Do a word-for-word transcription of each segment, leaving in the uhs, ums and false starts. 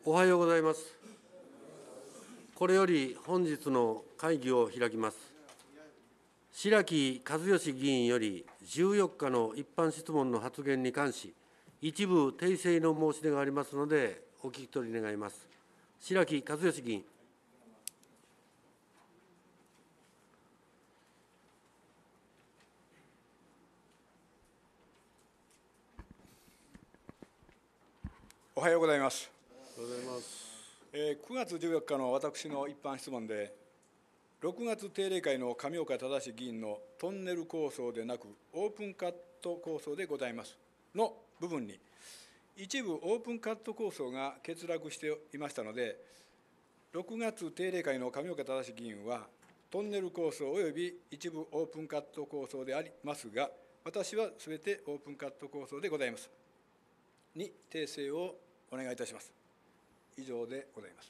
おはようございます。これより本日の会議を開きます。白木和義議員よりじゅうよっかの一般質問の発言に関し、一部訂正の申し出がありますので、お聞き取り願います。白木和義議員。 おはようございます。 おはようございます。 えー、くがつじゅうよっかの私の一般質問で、ろくがつ定例会の上岡正議員のトンネル構想でなく、オープンカット構想でございますの部分に、一部オープンカット構想が欠落していましたので、ろくがつ定例会の上岡正議員は、トンネル構想および一部オープンカット構想でありますが、私はすべてオープンカット構想でございます。に訂正をお願いいたします。以上でございます。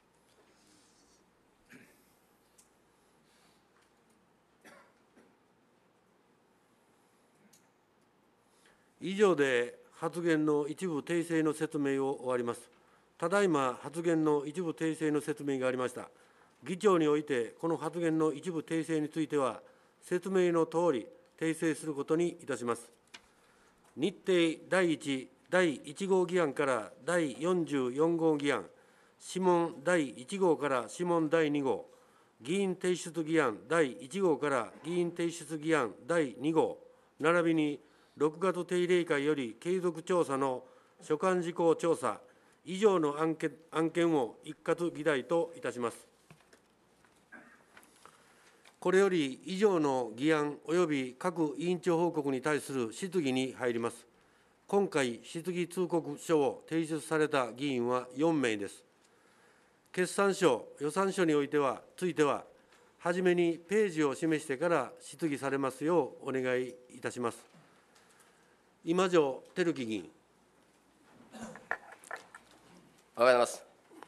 以上で発言の一部訂正の説明を終わります。ただいま発言の一部訂正の説明がありました。議長において、この発言の一部訂正については、説明のとおり訂正することにいたします。日程だいいち、だいいち号議案からだいよんじゅうよん号議案、諮問だいいち号から諮問だいに号、議員提出議案だいいち号から議員提出議案だいに号、並びにろくがつ定例会より継続調査の所管事項調査、以上の案件案件を一括議題といたします。これより以上の議案及び各委員長報告に対する質疑に入ります。今回、質疑通告書を提出された議員はよん名です。決算書、予算書においては、ついては、はじめにページを示してから質疑されますようお願いいたします。今城照紀議員。 おはようございます。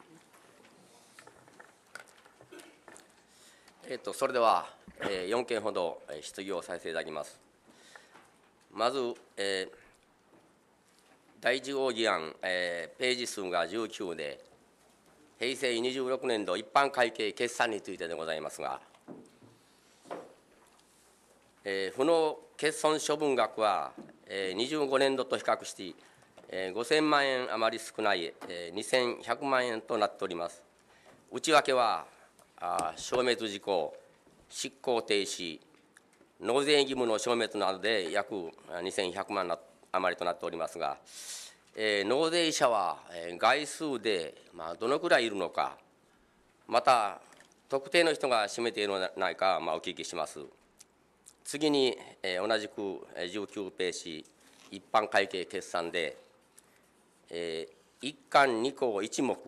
えっと、それでは、えー、よん件ほど質疑をさせていただきます。まず、えー、だいいち号議案、えー、ページ数がじゅうきゅうで、平成にじゅうろくねん度一般会計決算についてでございますが、えー、不納欠損処分額は、えー、にじゅうごねん度と比較し、えー、ごせんまん円余り少ない、えー、にせんひゃくまん円となっております。内訳は、あ消滅事項、執行停止、納税義務の消滅などで約にせんひゃくまん余りとなっておりますが、えー、納税者は、えー、概数で、まあ、どのくらいいるのか、また特定の人が占めているのではないか、まあ、お聞きします。次に、えー、同じくじゅうきゅうページ、一般会計決算で、えー、いっ貫に項いち目、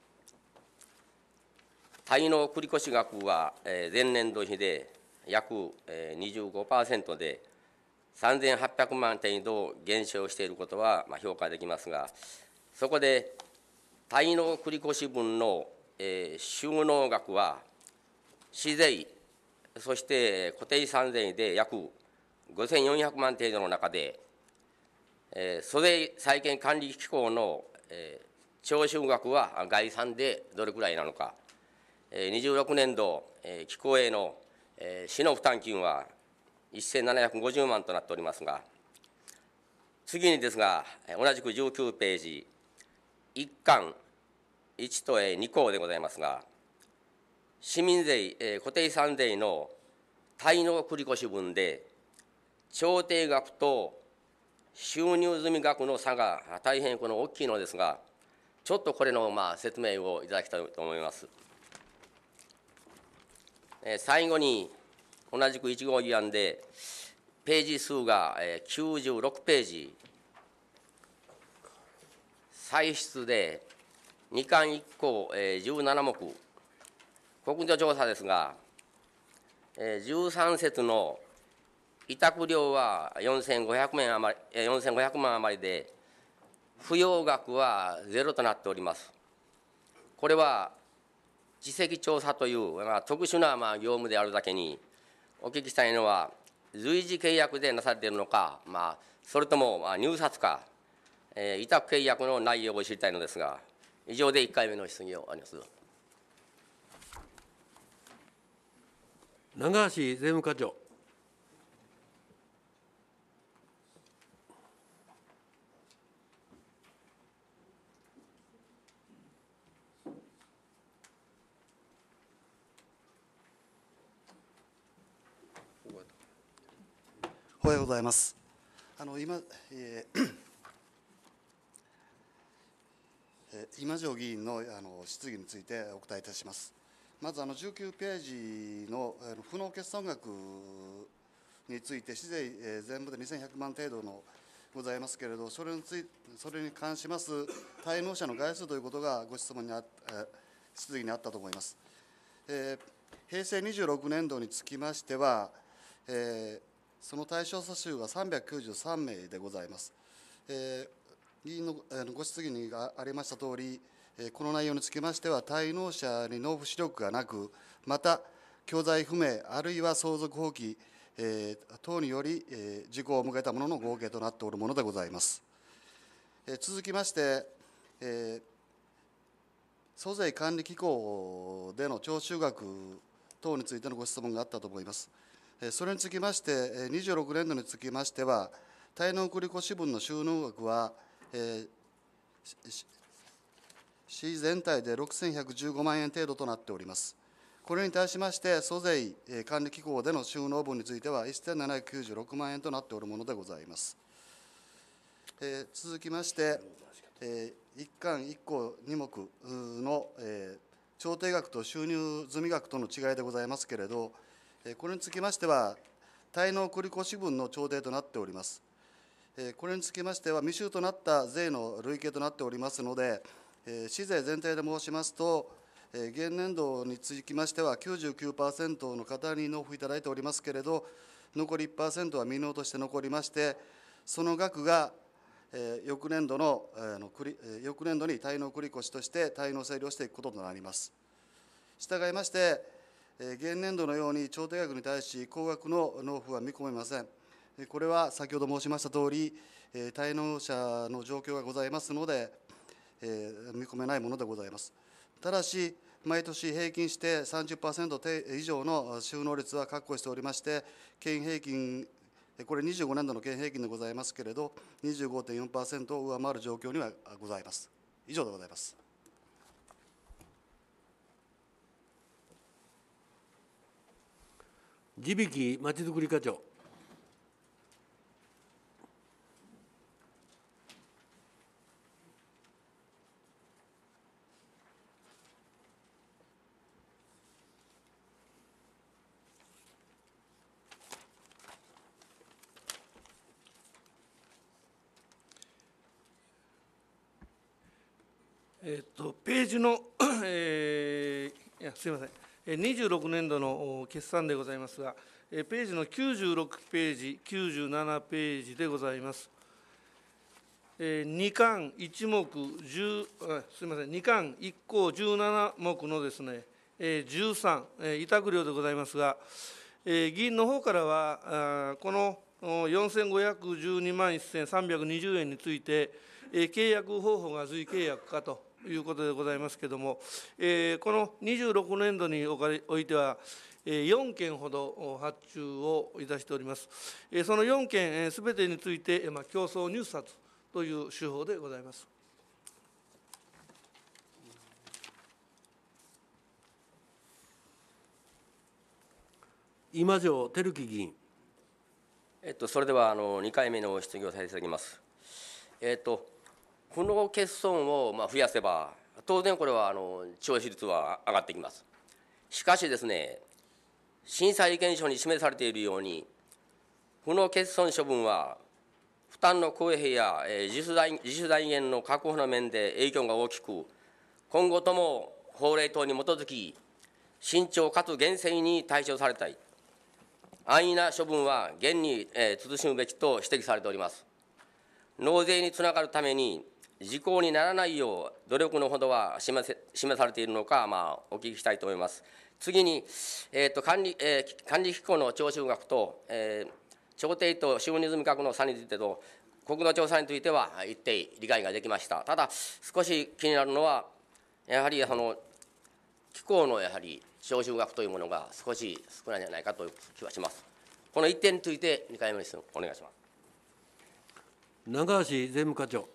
滞納繰越額は、えー、前年度比で約、えー、にじゅうごパーセント で、さんぜんはっぴゃくまん程度減少していることは、まあ、評価できますが、そこで滞納繰越分の、えー、収納額は、市税、そして固定資産税で約ごせんよんひゃくまん程度の中で、えー、租税債権管理機構の、えー、徴収額は概算でどれくらいなのか、えー、にじゅうろくねん度、えー、機構への、えー、市の負担金はせんななひゃくごじゅうまんとなっておりますが、次にですが、同じくじゅうきゅうページ、いっ貫いちとに項でございますが、市民税、固定資産税の滞納繰越分で、調停額と収入済み額の差が大変この大きいのですが、ちょっとこれのまあ説明をいただきたいと思います。最後に、同じくいち号議案で、ページ数がきゅうじゅうろくページ、歳出でに貫いっ項じゅうなな目、国土調査ですが、じゅうさん節の委託料はよんせんごひゃくまん余り、よんせんごひゃくまん余りで、不要額はゼロとなっております。これは地籍調査という、まあ、特殊なまあ業務であるだけに、お聞きしたいのは、随時契約でなされているのか、まあ、それともまあ入札か、えー、委託契約の内容を知りたいのですが、 以上でいっかいめの質疑を終わります。 長橋税務課長。 おはようございます。あの今、えー今城議員のあの質疑についてお答えいたします。まずあのじゅうきゅうページのあの不納決算額について、市税、えー、全部でにせんひゃくまん程度のございますけれど、それについそれに関します滞納者の概数ということがご質問にあ、えー、質疑にあったと思います。えー、平成にじゅうろくねん度につきましては、えーその対象者数はさんびゃくきゅうじゅうさんめいでございます。えー、議員のご質疑にありましたとおり、この内容につきましては、滞納者に納付視力がなく、また、教材不明、あるいは相続放棄、えー、等により、えー、時効を迎えたものの合計となっておるものでございます。えー、続きまして、えー、租税管理機構での徴収額等についてのご質問があったと思います。それにつきまして、にじゅうろくねん度につきましては、滞納繰越分の収納額は、えー、市全体でろくせんひゃくじゅうごまんえん程度となっております。これに対しまして、租税管理機構での収納分については、せんななひゃくきゅうじゅうろくまんえんとなっておるものでございます。えー、続きまして、えー、一貫一項二目の、えー、調停額と収入済み額との違いでございますけれど、これにつきましては、滞納繰越分の調停となっております。これにつきましては、未収となった税の累計となっておりますので、市税全体で申しますと、現年度につきましては、きゅうじゅうきゅうパーセント の方に納付いただいておりますけれど、残り いちパーセント は未納として残りまして、その額が翌年度の、翌年度に滞納繰越として滞納整理をしていくこととなります。したがいまして、現年度のように調停額に対し高額の納付は見込めません。これは先ほど申しましたとおり、滞納者の状況がございますので、見込めないものでございます。ただし、毎年平均して さんじゅっパーセント 以上の収納率は確保しておりまして、県平均、これにじゅうごねん度の県平均でございますけれど、にじゅうごてんよんパーセント を上回る状況にはございます。以上でございます。 地引まちづくり課長。 えっと、ページの、えー、いやすみません、にじゅうろくねん度の決算でございますが、ページのきゅうじゅうろくページ、きゅうじゅうななページでございます。に貫いち目じゅう、すみません、に貫いっ項じゅうなな目のですね、じゅうさん、委託料でございますが、議員の方からは、このよんせんごひゃくじゅうにまんせんさんびゃくにじゅうえんについて、契約方法が随契約かということでございますけれども、このにじゅうろくねん度においては、よんけんほど発注をいたしております。そのよんけんすべてについて、競争入札という手法でございます。 今城照紀議員。 えっと、それではあのにかいめの質疑をさせていただきます。えっと、不納欠損をまあ増やせば、当然これはあの徴収率は上がってきます。しかしですね、審査意見書に示されているように、不納欠損処分は、負担の公平や自主財自主財源の確保の面で影響が大きく、今後とも法令等に基づき、慎重かつ厳正に対処されたい。安易な処分は厳に慎むべきと指摘されております。納税につながるために、時効にならないよう努力のほどは示せ示されているのか、まあ、お聞きしたいと思います。次に、えー、と管理えー、管理機構の徴収額と、えー、調停と収入済み額の差についてと、国土調査については一定理解ができました。ただ、少し気になるのは、 やはりその機構のやはり徴収額というものが少し少ないんじゃないかという気はします。この一点についてにかいめの質問お願いします。 長橋税務課長。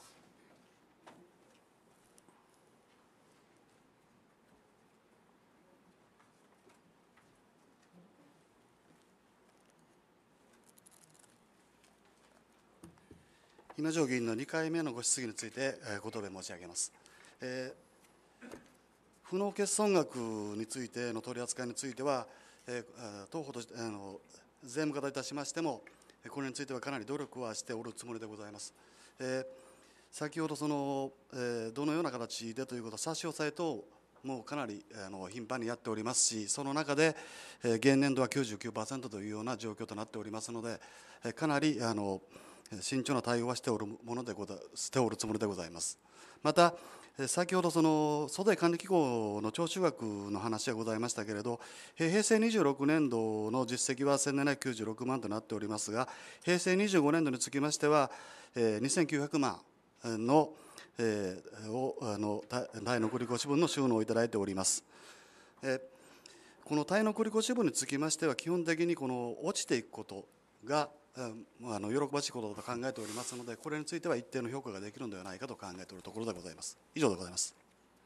今城議員のにかいめのご質疑について、えーご答弁申し上げます。えー不納欠損額についての取り扱いについては、えー当方としてあの税務課といたしましても、これについてはかなり努力はしておるつもりでございます。えー先ほどその、えーどのような形でということは、差し押さえ等もかなりあの頻繁にやっておりますし、その中で、えー現年度は きゅうじゅうきゅうパーセント というような状況となっておりますので、えーかなりあの慎重な対応はしておるものでござしておるつもりでございます。また、先ほどその租税管理機構の徴収額の話がございましたけれど、平成にじゅうろくねん度の実績はせんななひゃくきゅうじゅうろくまんとなっておりますが、平成にじゅうごねん度につきましては、にせんきゅうひゃくまんの、えー、をあの滞納繰越分の収納をいただいております。えーこの滞納繰越分につきましては、基本的にこの落ちていくことが、あの喜ばしいことだと考えておりますので、これについては一定の評価ができるのではないかと考えているところでございます。以上でございます。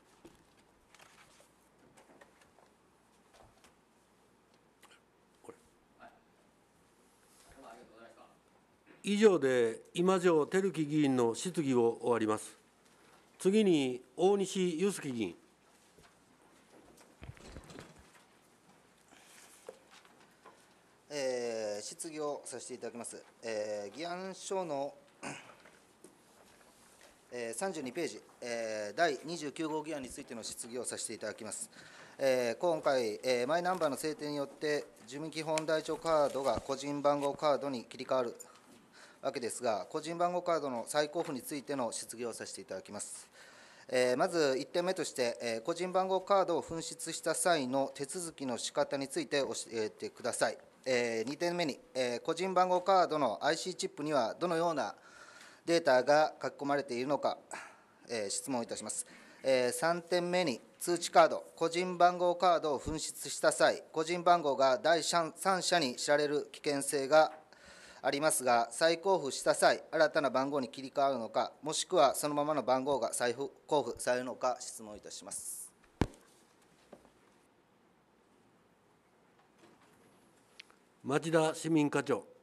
以上で今城照紀議員の質疑を終わります。次に大西祐介議員。 えー質疑をさせていただきます。えー議案書の、えーさんじゅうにページ、えーだいにじゅうきゅう号議案についての質疑をさせていただきます。えー今回、えーマイナンバーの制定によって、住民基本台帳カードが個人番号カードに切り替わるわけですが、個人番号カードの再交付についての質疑をさせていただきます。えーまずいってんめとして、えー個人番号カードを紛失した際の手続きの仕方について教えてください。えーにてんめに、えー個人番号カードの アイシー チップにはどのようなデータが書き込まれているのか、えー質問いたします。えーさんてんめに、通知カード、個人番号カードを紛失した際、個人番号が第三者に知られる危険性がありますが、再交付した際、新たな番号に切り替わるのか、もしくはそのままの番号が再交付されるのか、質問いたします。 町田市民課長。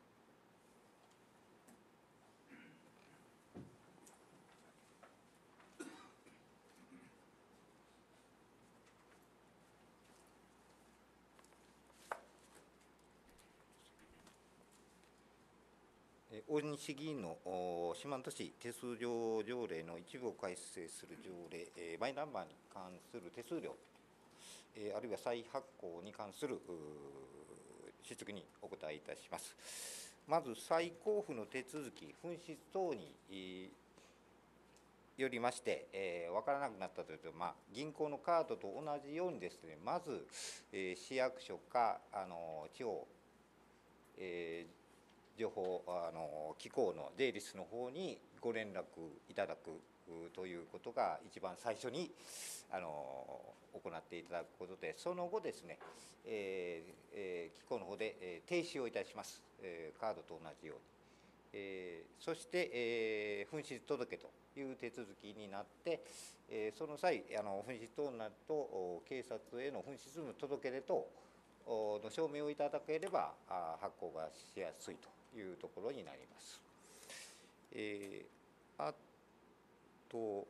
大西議員の四万十市手数料条例の一部を改正する条例、マイナンバーに関する手数料、あるいは再発行に関する質疑にお答えいたします。まず、再交付の手続き、紛失等によりまして、えー、分からなくなったというと、まあ、銀行のカードと同じようにですね、まず、えー、市役所かあの地方、えー情報あの機構の税理士の方にご連絡いただくということが一番最初にあの行っていただくことで、その後ですね、えーえー、機構の方で、えー、停止をいたします、えー、カードと同じように、えー、そして、えー、紛失届という手続きになって、えー、その際あの紛失等になると警察への紛失の届け出等の証明をいただければ発行がしやすいというところになります。えー、あと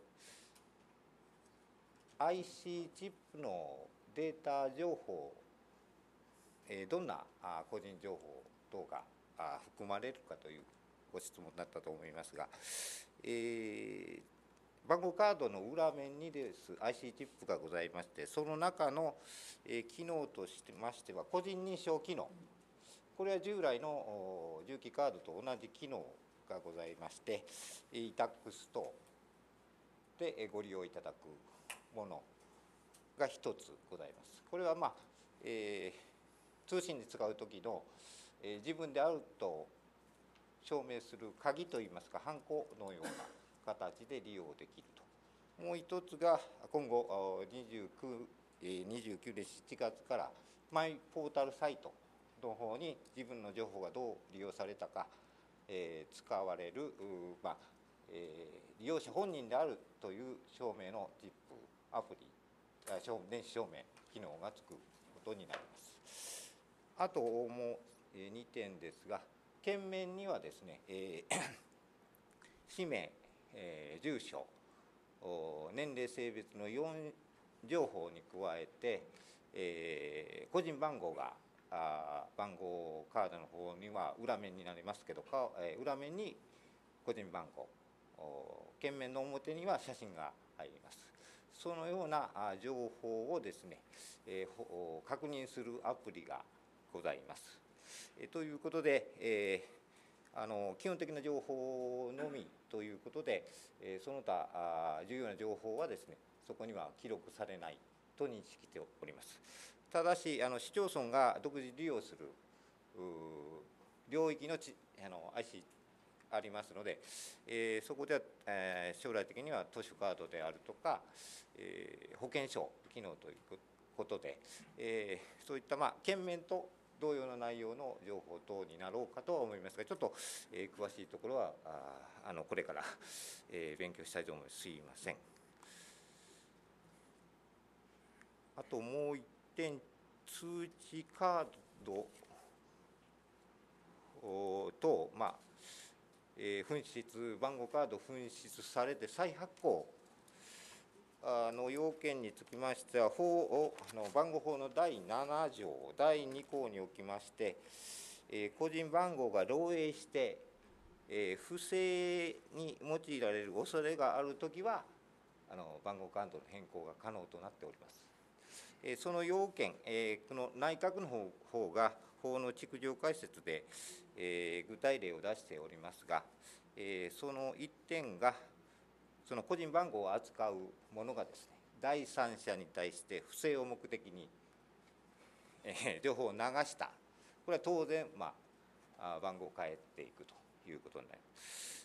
アイシー チップのデータ情報、えー、どんな個人情報等が含まれるかというご質問だったと思いますが、えー、番号カードの裏面にです アイシー チップがございまして、その中の、えー、機能としてましては個人認証機能、これは従来の重機カードと同じ機能がございまして、イタックス等でご利用いただくものが一つございます。これは、まあえー、通信で使うときの、えー、自分であると証明する鍵といいますか、ハンコのような形で利用できるもう一つが今後にじゅうきゅうねんしちがつからマイポータルサイトの方に自分の情報がどう利用されたか、えー、使われる、まあえー、利用者本人であるという証明の ジップ アプリ、電子証明機能がつくことになります。あともうにてんですが、件面にはですね、えー、氏名、えー、住所、年齢性別のよん情報に加えて、えー、個人番号があ番号カードの方には裏面になりますけど、えー、裏面に個人番号、件面の表には写真が入ります。そのような情報をですね、えー、確認するアプリがございます。えー、ということで、えーあの基本的な情報のみということで、えー、その他重要な情報はですね、そこには記録されないと認識しております。ただし、あの市町村が独自利用する領域のちあの アイシー ありますので、えー、そこでは、えー、将来的には図書カードであるとか、えー、保険証機能ということで、えー、そういった、まあ、件面と同様の内容の情報等になろうかとは思いますが、ちょっと、えー、詳しいところはああのこれから、えー、勉強したいと思います。すいません。あともう一点、通知カードと、まあえー、紛失番号カード紛失されて再発行の要件につきましては、法をの番号法のだいなな条だいに項におきまして、えー、個人番号が漏洩して、えー、不正に用いられる恐れがあるときは、あの番号カードの変更が可能となっております。えー、その要件、えー、この内閣の方方が法の逐条解説で、えー、具体例を出しておりますが、えー、その一点が、その個人番号を扱うものがですね、第三者に対して不正を目的に、えー、情報を流した、これは当然、まあ、番号を変えていくということになります。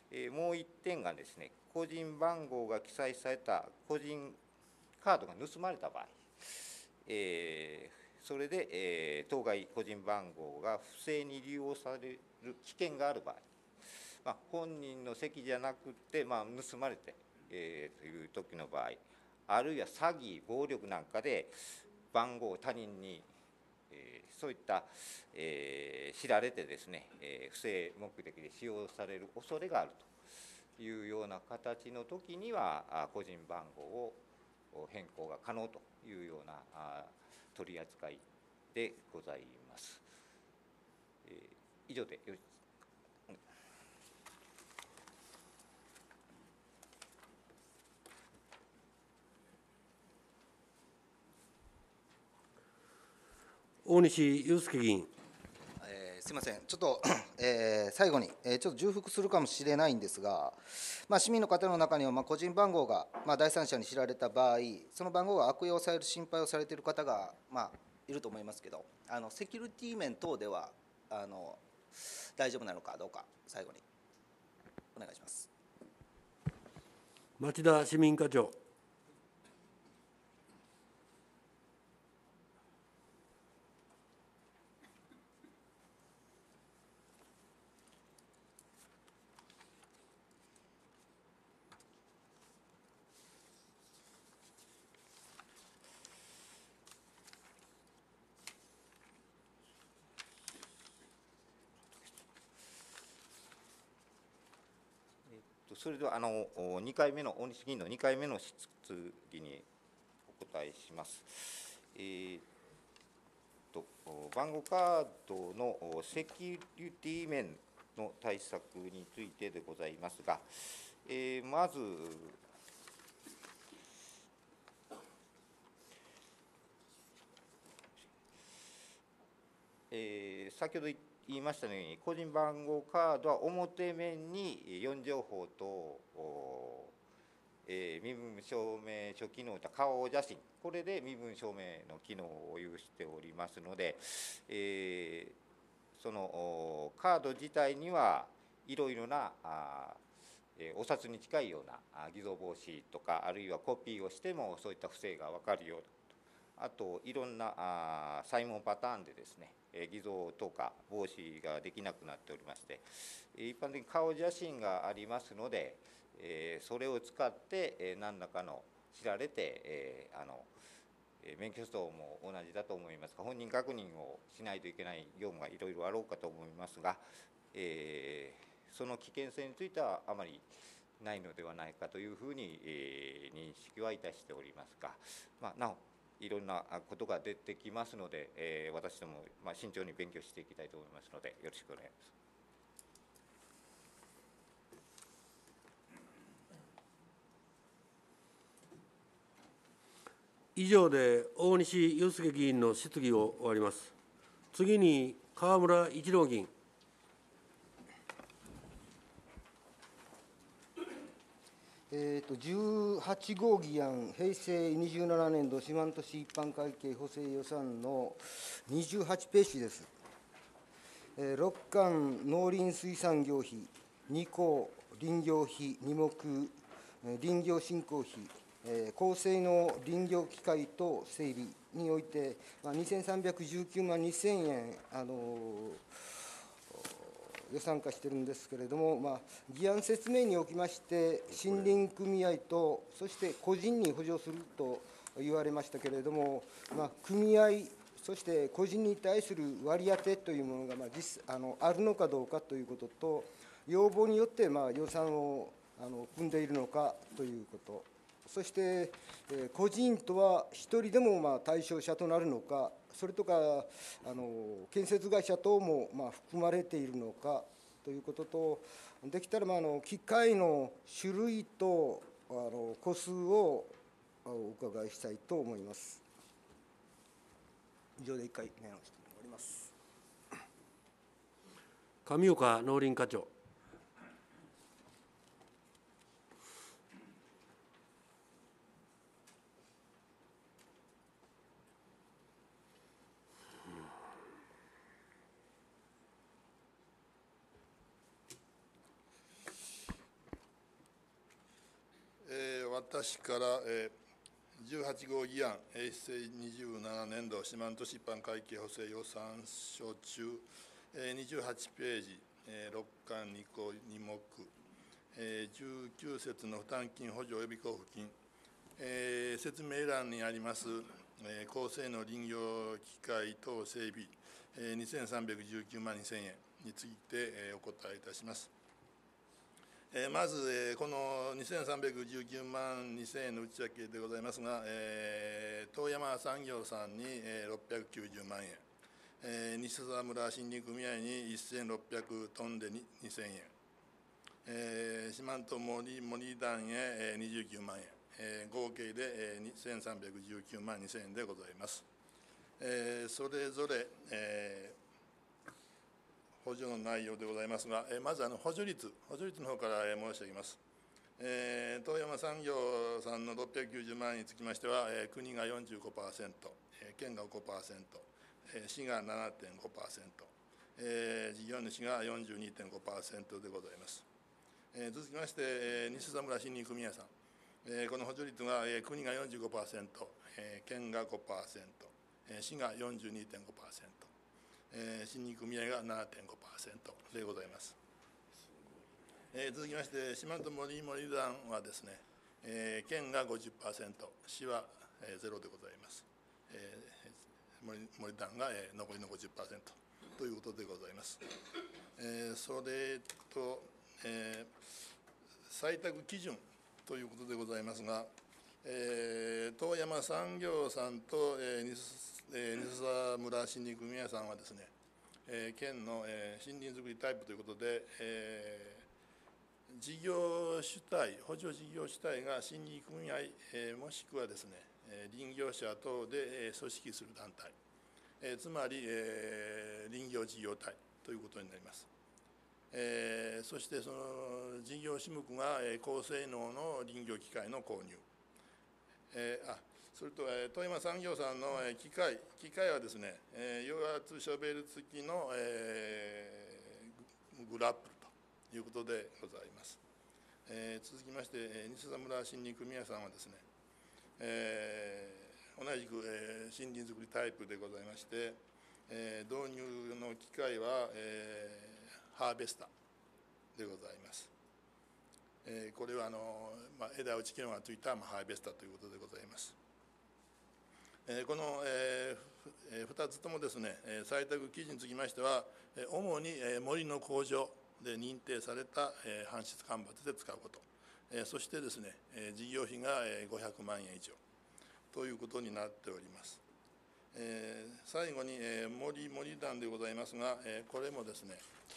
えー、もう一点がですね、個人番号が記載された個人カードが盗まれた場合、えー、それで、えー、当該個人番号が不正に利用される危険がある場合、まあ、本人の席じゃなくて、まあ、盗まれて、えー、という時の場合、あるいは詐欺、暴力なんかで番号を他人に、えー、そういった、えー、知られてですね、えー、不正目的で使用される恐れがあるというような形の時には、個人番号を変更が可能というような取り扱いでございます。えー、以上でよろしいですか。 大西祐介議員。 えー、すみません、ちょっと、えー、最後に、えー、ちょっと重複するかもしれないんですが、まあ、市民の方の中には、まあ、個人番号が、まあ、第三者に知られた場合、その番号が悪用される心配をされている方が、まあ、いると思いますけど、あのセキュリティ面等ではあの大丈夫なのかどうか、最後にお願いします。 町田市民課長。 それではあのにかいめの大西議員のにかいめの質疑にお答えします。えー、と番号カードのセキュリティ面の対策についてでございますが、えー、まずえー、先ほど言言いましたように、個人番号カードは表面によん情報と、えー、身分証明書機能と顔写真、これで身分証明の機能を有しておりますので、えー、そのカード自体にはいろいろなあえー、お札に近いような偽造防止とか、あるいはコピーをしてもそういった不正が分かるような、あといろんなあサイモンパターンでですね、えー、偽造とか防止ができなくなっておりまして、一般的に顔写真がありますので、えー、それを使って、えー、何らかの知られて、えー、あの免許証も同じだと思いますが、本人確認をしないといけない業務がいろいろあろうかと思いますが、えー、その危険性についてはあまりないのではないかというふうに、えー、認識はいたしておりますが、まあ、なおいろんなことが出てきますので、えー、私ども、まあ、慎重に勉強していきたいと思いますので、よろしくお願いします。 以上で大西祐介議員の質疑を終わります。次に河村一郎議員。 えー、とじゅうはち号議案、平成にじゅうななねん度四万十市一般会計補正予算のにじゅうはちページです。えー、ろっかん農林水産業費、に項林業費、に目林業振興費、えー、高性能林業機械等整備において、まあ、にせんさんびゃくじゅうきゅうまんにせんえん、あのー、予算化しているんですけれども、まあ、議案説明におきまして、森林組合と、そして個人に補助すると言われましたけれども、まあ、組合、そして個人に対する割り当てというものが、まあ、実あのあるのかどうかということと、要望によってまあ予算をあの組んでいるのかということ。そして、えー、個人とは一人でもまあ対象者となるのか、それとかあの建設会社等もまあ含まれているのかということと、できたらまああの機械の種類とあの個数をお伺いしたいと思います。以上で一回目の質問を終わります。 上岡農林課長。 私から、えー、じゅうはち号議案、平成にじゅうななねん度四万十市一般会計補正予算書中、えー、にじゅうはちページ、えー、ろっかんに項に目、えー、じゅうきゅう節の負担金補助及び交付金、えー、説明欄にあります、えー、高性能林業機械等整備、えー、にせんさんびゃくじゅうきゅうまんにせんえんについて、えー、お答えいたします。えー、まず、えー、このにせんさんびゃくじゅうきゅうまんにせんえんの内訳でございますが、えー、遠山産業さんに、えー、ろっぴゃくきゅうじゅうまんえん、えー、西沢村森林組合にせんろっぴゃくトンでにせんえん、えー、四万十森森団へ、えー、にじゅうきゅうまんえん、えー、合計で、えー、にせんさんびゃくじゅうきゅうまんにせんえんでございます。えー、それぞれ、えー補助の内容でございますが、えまずあの補助率、補助率の方から申し上げます。えー、遠山産業さんのろっぴゃくきゅうじゅうまんえんにつきましては、えー、国が よんじゅうごパーセント、えー、県が ごパーセント、えー、市が ななてんごパーセント、えー、事業主が よんじゅうにてんごパーセント でございます。えー、続きまして、えー、西沢村森林組合さん、えー、この補助率が、えー、国が よんじゅうごパーセント、えー、県が ごパーセント、えー、市が よんじゅうにてんごパーセント、えー、森林組合が ななてんごパーセント でございます。えー、続きまして、四万十森森団はですね、えー、県が ごじゅっパーセント、市は、えー、ゼロでございます。えー、森森団が、えー、残りの ごじゅっパーセント ということでございます。えー、それと、えー、採択基準ということでございますが、えー、遠山産業さんと、えー、西えー、西沢村森林組合さんはですね、えー、県の、えー、森林づくりタイプということで、えー、事業主体、補助事業主体が森林組合、えー、もしくはですね、えー、林業者等で、えー、組織する団体、えー、つまり、えー、林業事業体ということになります。えー、そしてその事業種目が、えー、高性能の林業機械の購入、えー、あそれと、えー、遠山産業さんの、えー、機械、機械はですね、えー、油圧ショベル付きの、えー、グラップルということでございます。 えー、続きまして、えー、西佐村森林組合さんはですね、えー、同じく、えー、森林づくりタイプでございまして、えー、導入の機械は、えー、ハーベスタでございます。えー、これはあの、まあ、枝打ち機能がついた、まあ、ハーベスタということでございます。えー、この、えー、ふたつともですね、採択基準につきましては、主に森の工場で認定された搬出間伐で使うこと、そしてですね、事業費がごひゃくまんえん以上ということになっております。最後に森森団でございますが、これもですね、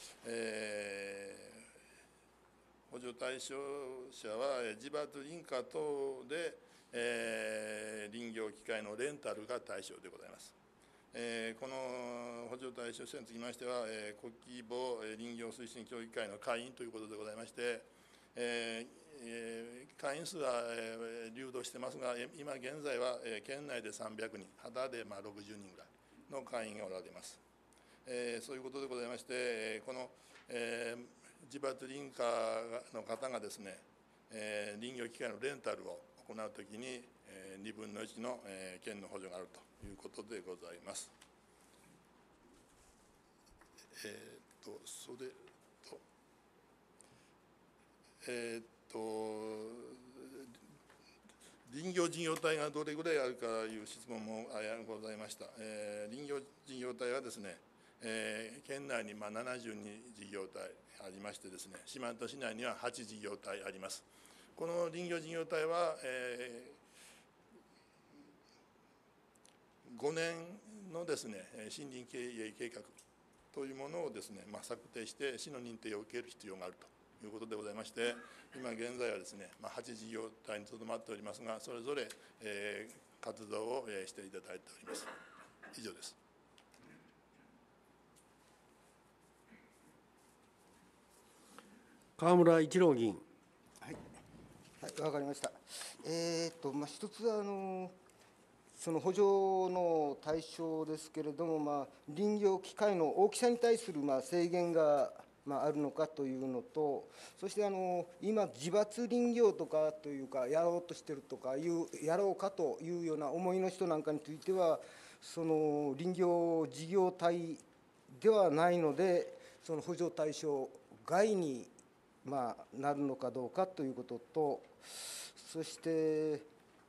補助対象者は自伐林家等で林業機械のレンタルが対象でございます。えー、この補助対象者につきましては、えー、小規模林業推進協議会の会員ということでございまして、えーえー、会員数は、えー、流動してますが、今現在は、えー、県内でさんびゃくにん、肌でまあろくじゅうにんぐらいの会員がおられます。えー、そういうことでございまして、この、えー、自伐林家の方がですね、えー、林業機械のレンタルを行うときに、えー、にぶんのいちの、えー、県の補助があるということでございます。えー、とそれと、えー、と林業事業体がどれぐらいあるかいう質問もございました。えー、林業事業体はですね、えー、県内にまあななじゅうに事業体ありましてですね、四万十市内にははち事業体あります。この林業事業体は、えー、ごねんのですね、森林経営計画というものをですね、まあ、策定して市の認定を受ける必要があるということでございまして、今現在はですね、まあ、はち事業体にとどまっておりますが、それぞれ、えー、活動を、えー、していただいております。以上です。 川村一郎議員。 はい、はい、わかりました。えー、っと、まあ、一つあの。その補助の対象ですけれども、まあ、林業機械の大きさに対するまあ制限がまああるのかというのと、そしてあの今、自伐林業とかというか、やろうとしてるとかいう、やろうかというような思いの人なんかについては、その林業事業体ではないので、その補助対象外にまあなるのかどうかということと、そして、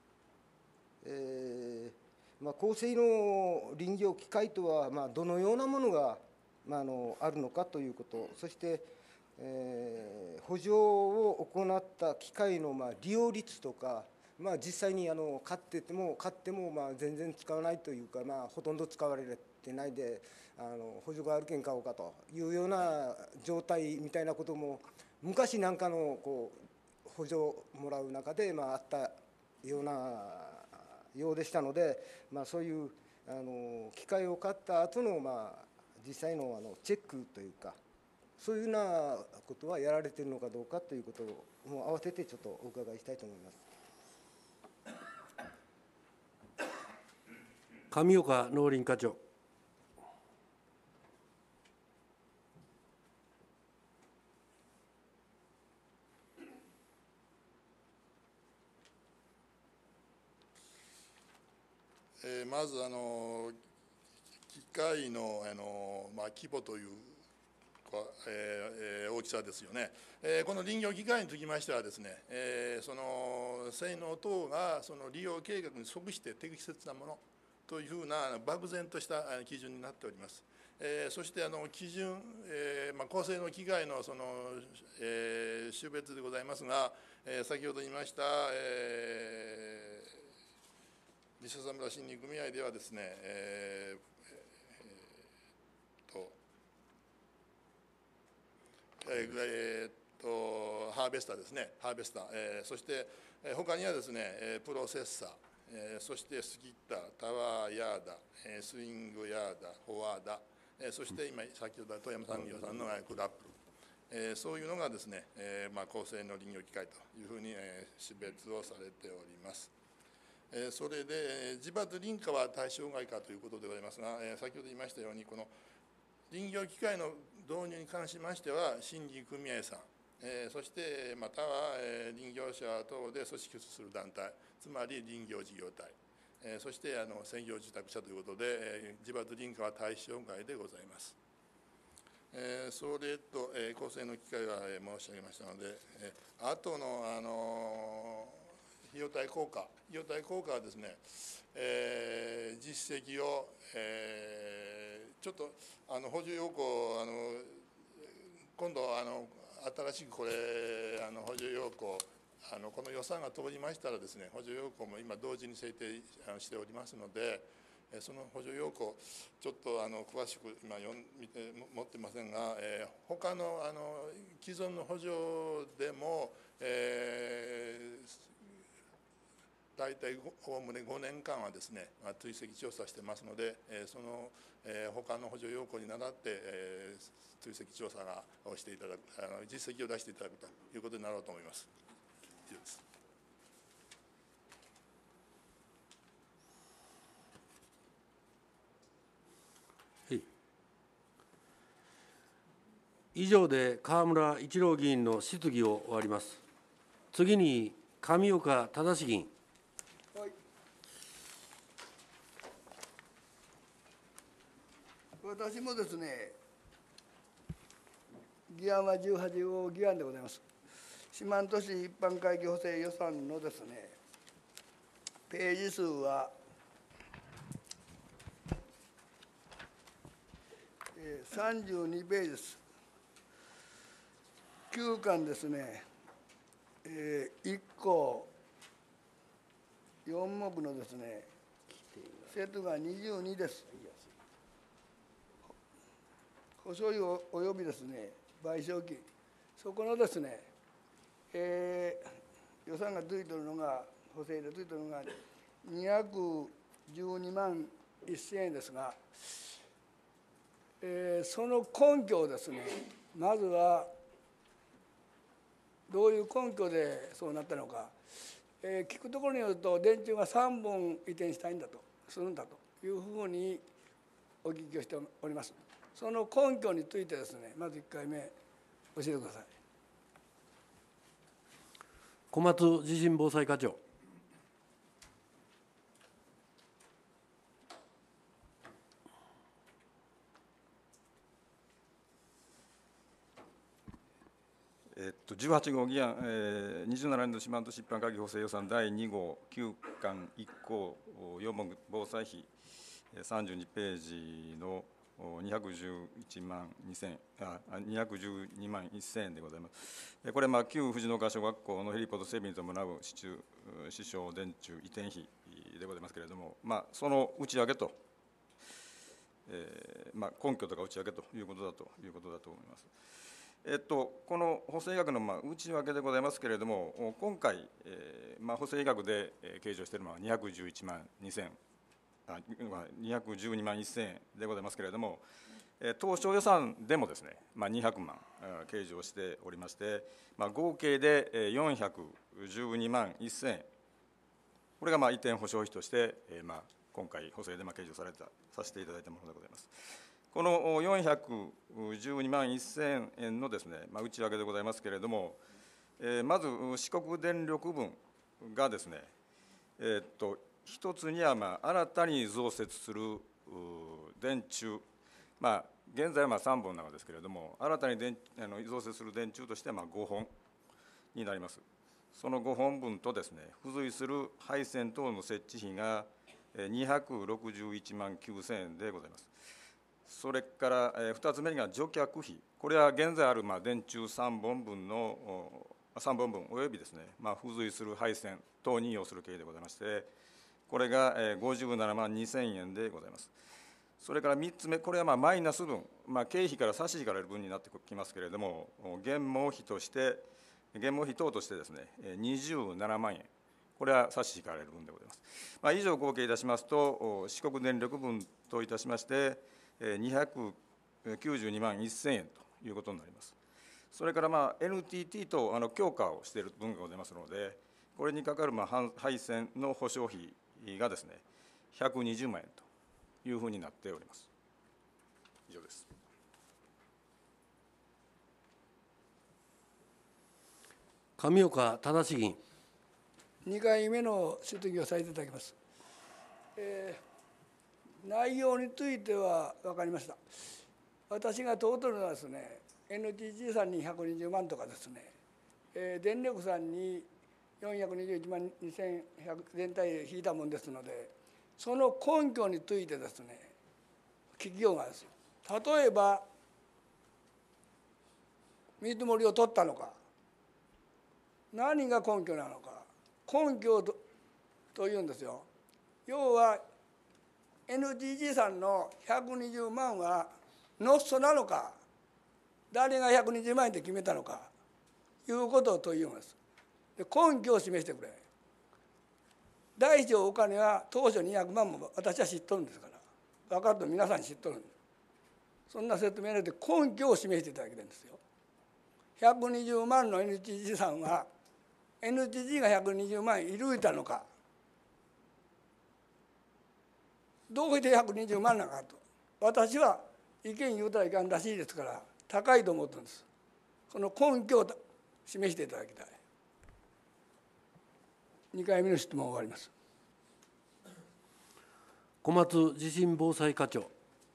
えーまあ、高性能林業機械とは、まあ、どのようなものが、まあ、あのあるのかということ、そして、えー、補助を行った機械の、まあ、利用率とか、まあ、実際にあの買ってても買ってもまあ全然使わないというか、まあ、ほとんど使われてないで、あの補助があるけん買おうかというような状態みたいなことも昔なんかのこう補助をもらう中で、まあ、あったようなようでしたので、まあ、そういうあの機械を買った後のまあ実際のあのチェックというか、そういうようなことはやられているのかどうかということをもう併せてちょっとお伺いしたいと思います。 上岡農林課長。 えー、まずあの機械のあの、まあ、規模という、えー、大きさですよね。えー、この林業機械につきましてはですね、えー、その性能等がその利用計画に即して適切なものというふうな漠然とした基準になっております。えー、そしてあの基準、えーまあ、高性能機械のその、えー、種別でございますが、えー、先ほど言いました、えー西佐村森林組合ではですね、えーえー、とえー、とハーベスターですね、ハーベスター、えー、そして、えー、他にはですね、プロセッサー、えー、そしてスキッター、タワーヤーダ、えー、スイングヤーダ、フォワーダ、えー、そして今、先ほど富山産業さんのグラップル、えー、そういうのがですね、えーまあ、高性能林業機械というふうに、えー、種別をされております。それで自伐林家は対象外かということでございますが、先ほど言いましたように、この林業機械の導入に関しましては森林組合さん、 えー、そしてまたは、えー、林業者等で組織する団体、つまり林業事業体、えー、そしてあの専業住宅者ということで、えー、自伐林家は対象外でございます。えー、それと、えー、構成の機会は、えー、申し上げましたので、えー、後の、あのー、費用対効果、費用対効果はですね、えー、実績を、えー、ちょっとあの補助要項、あの今度あの新しくこれあの補助要項、あのこの予算が通りましたらですね、補助要項も今同時に制定しておりますので、その補助要項、ちょっとあの詳しく今読ん見て持ってませんが、えー、他のあの既存の補助でも、えー、大体おおむねごねんかんはですね、追跡調査してますので、えー、その、えー、他の補助要項に倣って、えー、追跡調査がをしていただく、あの実績を出していただくということになろうと思います。以上です。 以上で河村一郎議員の質疑を終わります。次に上岡正議員。 はい、私もですね、議案はじゅうはち号議案でございます。四万十市一般会計補正予算のですね、ページ数は、えー、さんじゅうにページです。きゅうかんですね、えー、いっこよん目のですね、セットがにじゅうにです。保証費およびですね、賠償金、そこのですね、えー、予算がついているのが、補正でついているのがにひゃくじゅうにまんせんえんですが、えー、その根拠をですね、まずは、どういう根拠でそうなったのか、えー、聞くところによると、電柱がさんぼん移転したいんだと、するんだというふうにお聞きをしております。その根拠についてですね、まずいっかいめ、教えてください。 小松地震防災課長。 えっと、じゅうはち号議案、えー、にじゅうななねん度四万十市一般会計補正予算だいに号きゅうかんいっ項よん目防災費さんじゅうにページのにひゃくじゅういちまんにせんあにひゃくじゅうにまんせんえんでございます。これ、まあ、旧藤の岡小学校のヘリポート整備に伴う支柱、支床電柱移転費でございますけれども、まあ、その内訳と、えーまあ、根拠とか内訳ということだということだと思います。えっと、この補正額のまあ内訳でございますけれども、今回、えーまあ、補正額で計上しているのはにひゃくじゅういちまんにせん、あにひゃくじゅうにまんせんえんでございますけれども、当初予算でもですね、まあ、にひゃくまん計上しておりまして、まあ、合計でよんひゃくじゅうにまんせんえん、これがまあ移転保証費として、まあ、今回補正でまあ計上されたさせていただいたものでございます。このよんひゃくじゅうにまんせんえんのですね、まあ、内訳でございますけれども、えー、まず四国電力分がですね、えー、っと一つにはまあ新たに増設する電柱、まあ、現在はまあさんぼんなのですけれども、新たに電あの増設する電柱としてはまあごほんになります。そのごほんぶんとですね、付随する配線等の設置費がにひゃくろくじゅういちまんきゅうせんえんでございます。それからふたつめが除却費、これは現在あるまあ電柱さんぼんぶんのさんぼんぶんおよびですね、まあ、付随する配線等に要する経費でございまして、これがごじゅうななまんにせんえんでございます。それからみっつめ、これはまあマイナス分、まあ、経費から差し引かれる分になってきますけれども、現毛費として、現毛費等としてですね、にじゅうななまんえん、これは差し引かれる分でございます。まあ、以上合計いたしますと、四国電力分といたしまして、にひゃくきゅうじゅうにまんせんえんということになります。それからまあ エヌティーティー とあの強化をしている分がございますので、これにかかるまあ配線の保証費がですね、ひゃくにじゅうまんえんというふうになっております。以上です。 上岡正議員。 にかいめの質疑をさせていただきます。えー、内容については分かりました。私が問うとるのはですね、エヌティージー さんにひゃくにじゅうまんとかですね、えー、電力さんによんひゃくにじゅういちまんにせんひゃく全体で引いたもんですので、その根拠についてですね、聞きようがですよ。例えば、見積もりを取ったのか、何が根拠なのか、根拠とというんですよ。要は、エヌティージー さんのひゃくにじゅうまんはのっそなのか、誰がひゃくにじゅうまん円って決めたのか、いうことを問いうんです。で、根拠を示してくれ。大小お金は当初にひゃくまんも私は知っとるんですから、分かると皆さん知っとるんです。そんな説明で根拠を示していただきたいんですよ。ひゃくにじゅうまんの エヌティージー さんは、エヌティージー がひゃくにじゅうまんいるいたのか、どうしてひゃくにじゅうまんなのかと、私は意見言うたらいかんらしいですから、高いと思ってるんです。その根拠を示していただきたい。にかいめの質問を終わります。 小松地震防災課長。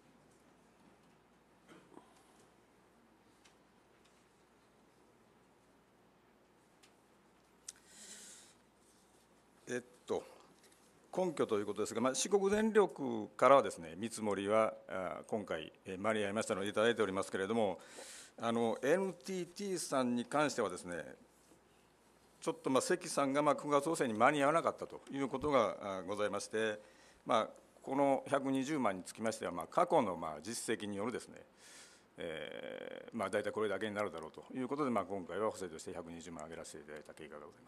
えっと、根拠ということですが、まあ、四国電力からはですね、見積もりはあ今回、えー、間に合いましたのでいただいておりますけれども、あの エヌティーティー さんに関してはですね、ちょっとまあ関さんがまあくがつ補正に間に合わなかったということがございまして、まあ、このひゃくにじゅうまんにつきましては、まあ過去のまあ実績によるですね、えーまあ、大体これだけになるだろうということで、まあ、今回は補正としてひゃくにじゅうまん上げらせていただいた経過がございます。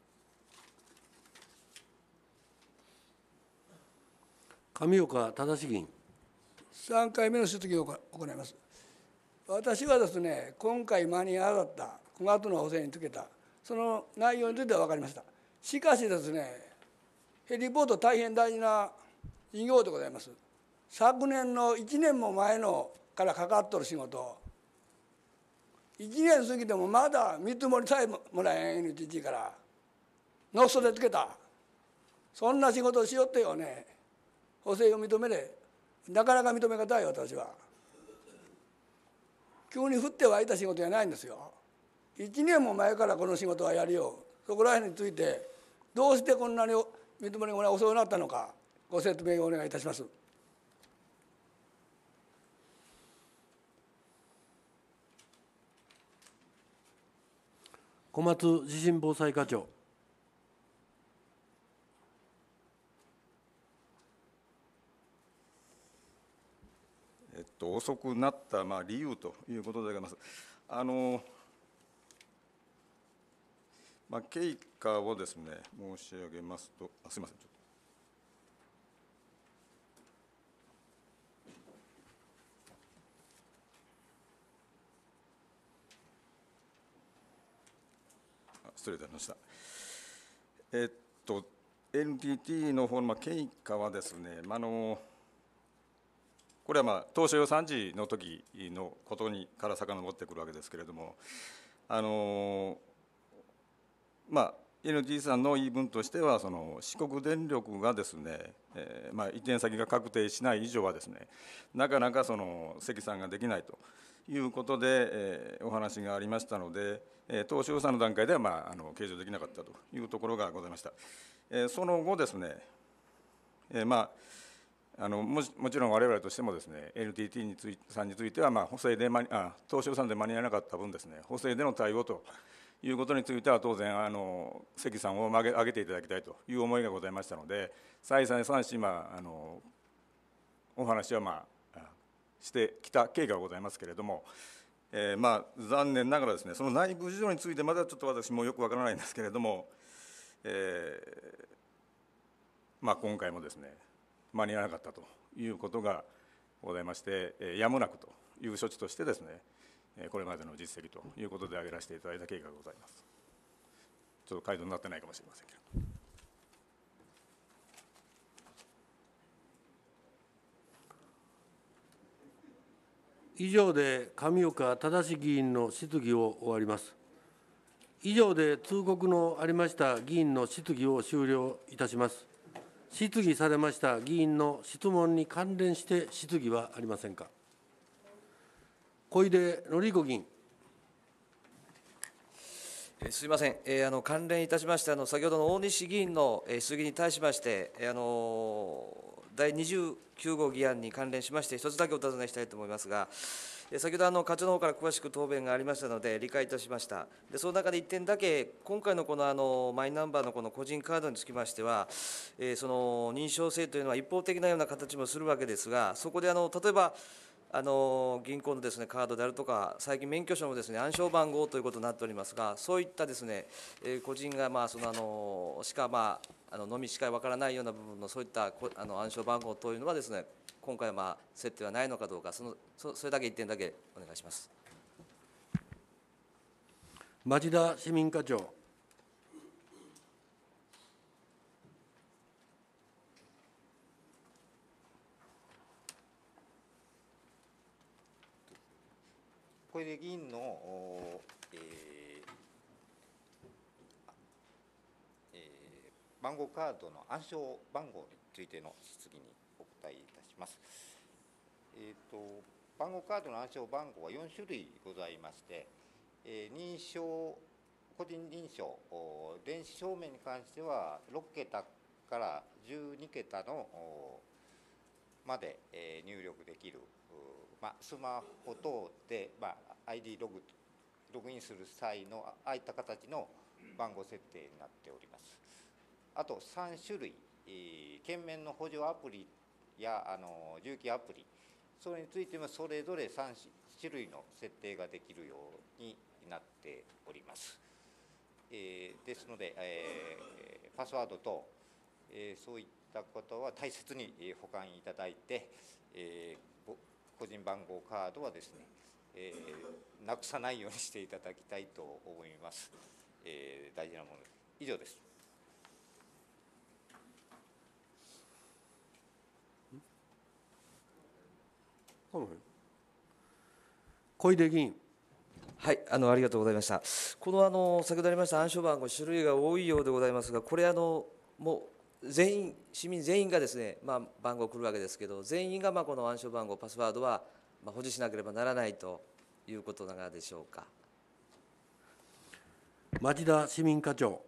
上岡正議員。 さんかいめの質疑を行います。私はですね、今回間に合わなかったくがつの補正につけた、その内容については分かりました。しかしですね、ヘリポート大変大事な事業でございます。昨年のいちねんも前のからかかっとる仕事、いちねん過ぎてもまだ見積もりさえもらえん エヌティーティー から、のっそでつけた、そんな仕事をしよってよね、補正を認めれ、なかなか認めがたい、私は。急に降って湧いた仕事じゃないんですよ。いちねんも前からこの仕事はやるよ。そこら辺について、どうしてこんなに見積もりが遅くなったのか、ご説明をお願いいたします。 小松地震防災課長。 えっと、遅くなったまあ理由ということでございます。あのまあ、経過をですね、申し上げますと、あすみません、ちょっと。失礼いたしました。えっと、エヌティーティー の方のまあ経過はですね、まあ、あのこれはまあ当初予算時の時のことにから遡ってくるわけですけれども、あのまあ、エヌティーティー さんの言い分としては、その四国電力がですね、えーまあ、移転先が確定しない以上はですね、なかなかその積算ができないということで、えー、お話がありましたので、えー、当初予算の段階では、まあ、あの計上できなかったというところがございました。えー、その後ですね、えー、まああの も, もちろん我々としてもですね、エヌティーティー についさんについては、まあ、補正であ当初予算で間に合わなかった分ですね、補正での対応ということについては、当然あの関さんを上げ上げていただきたいという思いがございましたので、再三三し、まあ、あのお話は、まあ、してきた経過がございますけれども、えーまあ、残念ながらですね、その内部事情についてまだちょっと私もよくわからないんですけれども、えーまあ、今回もですね、間に合わなかったということがございまして、えー、やむなくという処置としてですね、これまでの実績ということで挙げらせていただいた経過がございます。ちょっと回答になってないかもしれませんけど。 以上で上岡正議員の質疑を終わります。 以上で通告のありました議員の質疑を終了いたします。質疑されました議員の質問に関連して質疑はありませんか。小出典子議員。 すみません、えー、あの関連いたしまして、あの先ほどの大西議員の質疑に対しまして、えー、あのだいにじゅうきゅう号議案に関連しまして、一つだけお尋ねしたいと思いますが、先ほどあの課長の方から詳しく答弁がありましたので、理解いたしました。でその中でいってんだけ、今回のこのあのマイナンバーのこの個人カードにつきましては、えー、その認証制というのは一方的なような形もするわけですが、そこであの例えば、あの銀行のですね、カードであるとか、最近免許証もですね、暗証番号ということになっておりますが、そういったですね、えー、個人がまあそのあのしかまああののみしかわからないような部分のそういったあの暗証番号というのはですね、今回はまあ設定はないのかどうか、そのそそれだけ一点だけお願いします。 町田市民課長。 小出議員の、えーえー、番号カードの暗証番号についての質疑にお答えいたします。えーと、番号カードの暗証番号はよん種類ございまして、えー、認証、個人認証、電子証明に関してはろっけたからじゅうにけたのまで、えー、入力できる。まあ、スマホ等で、まあ、アイディー ログ、ログインする際のああいった形の番号設定になっております。あとさん種類、えー、券面の補助アプリやあの重機アプリ、それについてもそれぞれさん種類の設定ができるようになっております。えー、ですので、えー、パスワードと、えー、そういったことは大切に保管いただいて、えー個人番号カードはですね、えー、なくさないようにしていただきたいと思います。えー、大事なものです。以上です。 小出議員。 はい、あのありがとうございました。このあの先ほどありました暗証番号、種類が多いようでございますが、これあのもう全員、市民全員がですね、まあ、番号を来るわけですけど、全員がまあこの暗証番号、パスワードはまあ保持しなければならないということなのでしょうか。 町田市民課長。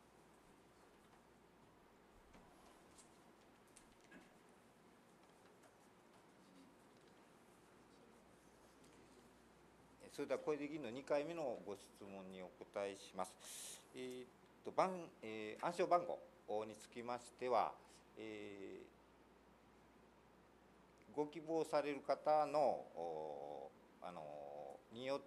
それでは小出議員のにかいめのご質問にお答えします。えーっと番えー、暗証番号につきましては、えー、ご希望される方のあのによって、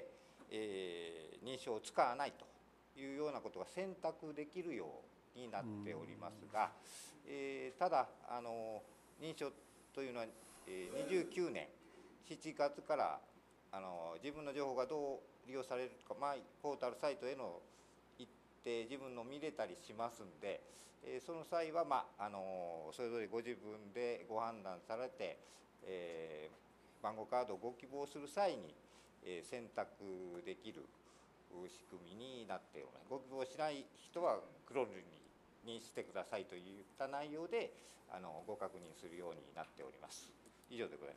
えー、認証を使わないというようなことが選択できるようになっておりますが、えー、ただあの認証というのは、えー、にじゅうきゅうねんしちがつからあの自分の情報がどう利用されるか、マイポータルサイトへの行って自分の見れたりしますんで、えー、その際は、まあ、あのそれぞれご自分でご判断されて、えー、番号カードをご希望する際に、えー、選択できる仕組みになっております。ご希望しない人は黒塗りにしてくださいといった内容であのご確認するようになっております。以上でございます。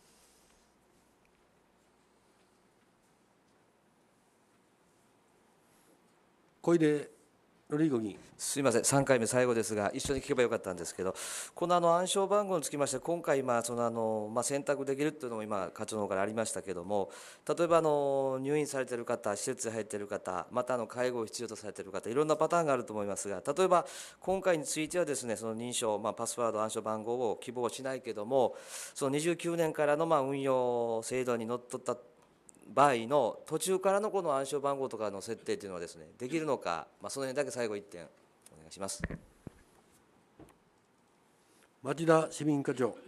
小出典子議員。 すみません、さんかいめ最後ですが、一緒に聞けばよかったんですけど、このあの暗証番号につきまして、今回、まあそのあのまあ、選択できるというのも今、課長の方からありましたけれども、例えばあの入院されている方、施設に入っている方、またあの介護を必要とされている方、いろんなパターンがあると思いますが、例えば今回についてはですね、その認証、まあ、パスワード、暗証番号を希望しないけれども、そのにじゅうきゅうねんからのまあ運用制度にのっとった場合の途中からのこの暗証番号とかの設定というのはですね、できるのか、まあ、その辺だけ最後いってんお願いします。 町田市民課長。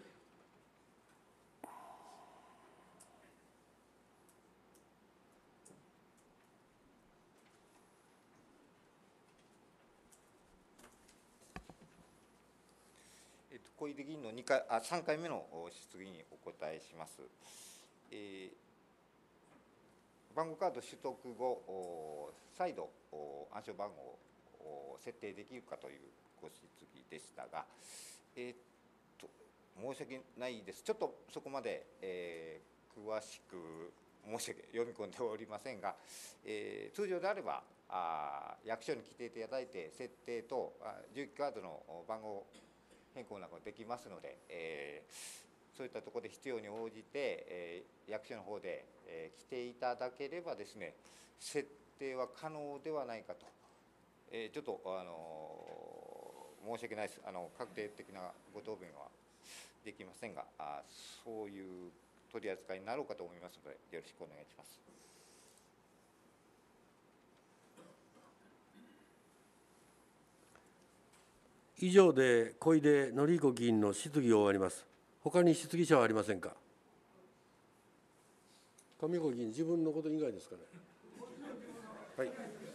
えっと、小出議員のにかいあさんかいめの質疑にお答えします。えー番号カード取得後、 再度暗証番号を設定できるかというご質疑でしたが、えー、っと申し訳ないです、ちょっとそこまで、えー、詳しく申し訳読み込んでおりませんが、えー、通常であればあ役所に来ていただいて設定と重機カードの番号変更などができますので、えー、そういったところで必要に応じて、えー、役所の方で、えー、来ていただければですね、設定は可能ではないかと、えー、ちょっと、あのー、申し訳ないです、あの確定的なご答弁はできませんが、あそういう取り扱いになろうかと思いますので、よろしくお願いします。 以上で小出典彦議員の質疑を終わります。他に質疑者はありませんか。上岡議員、自分のこと以外ですかね。はい。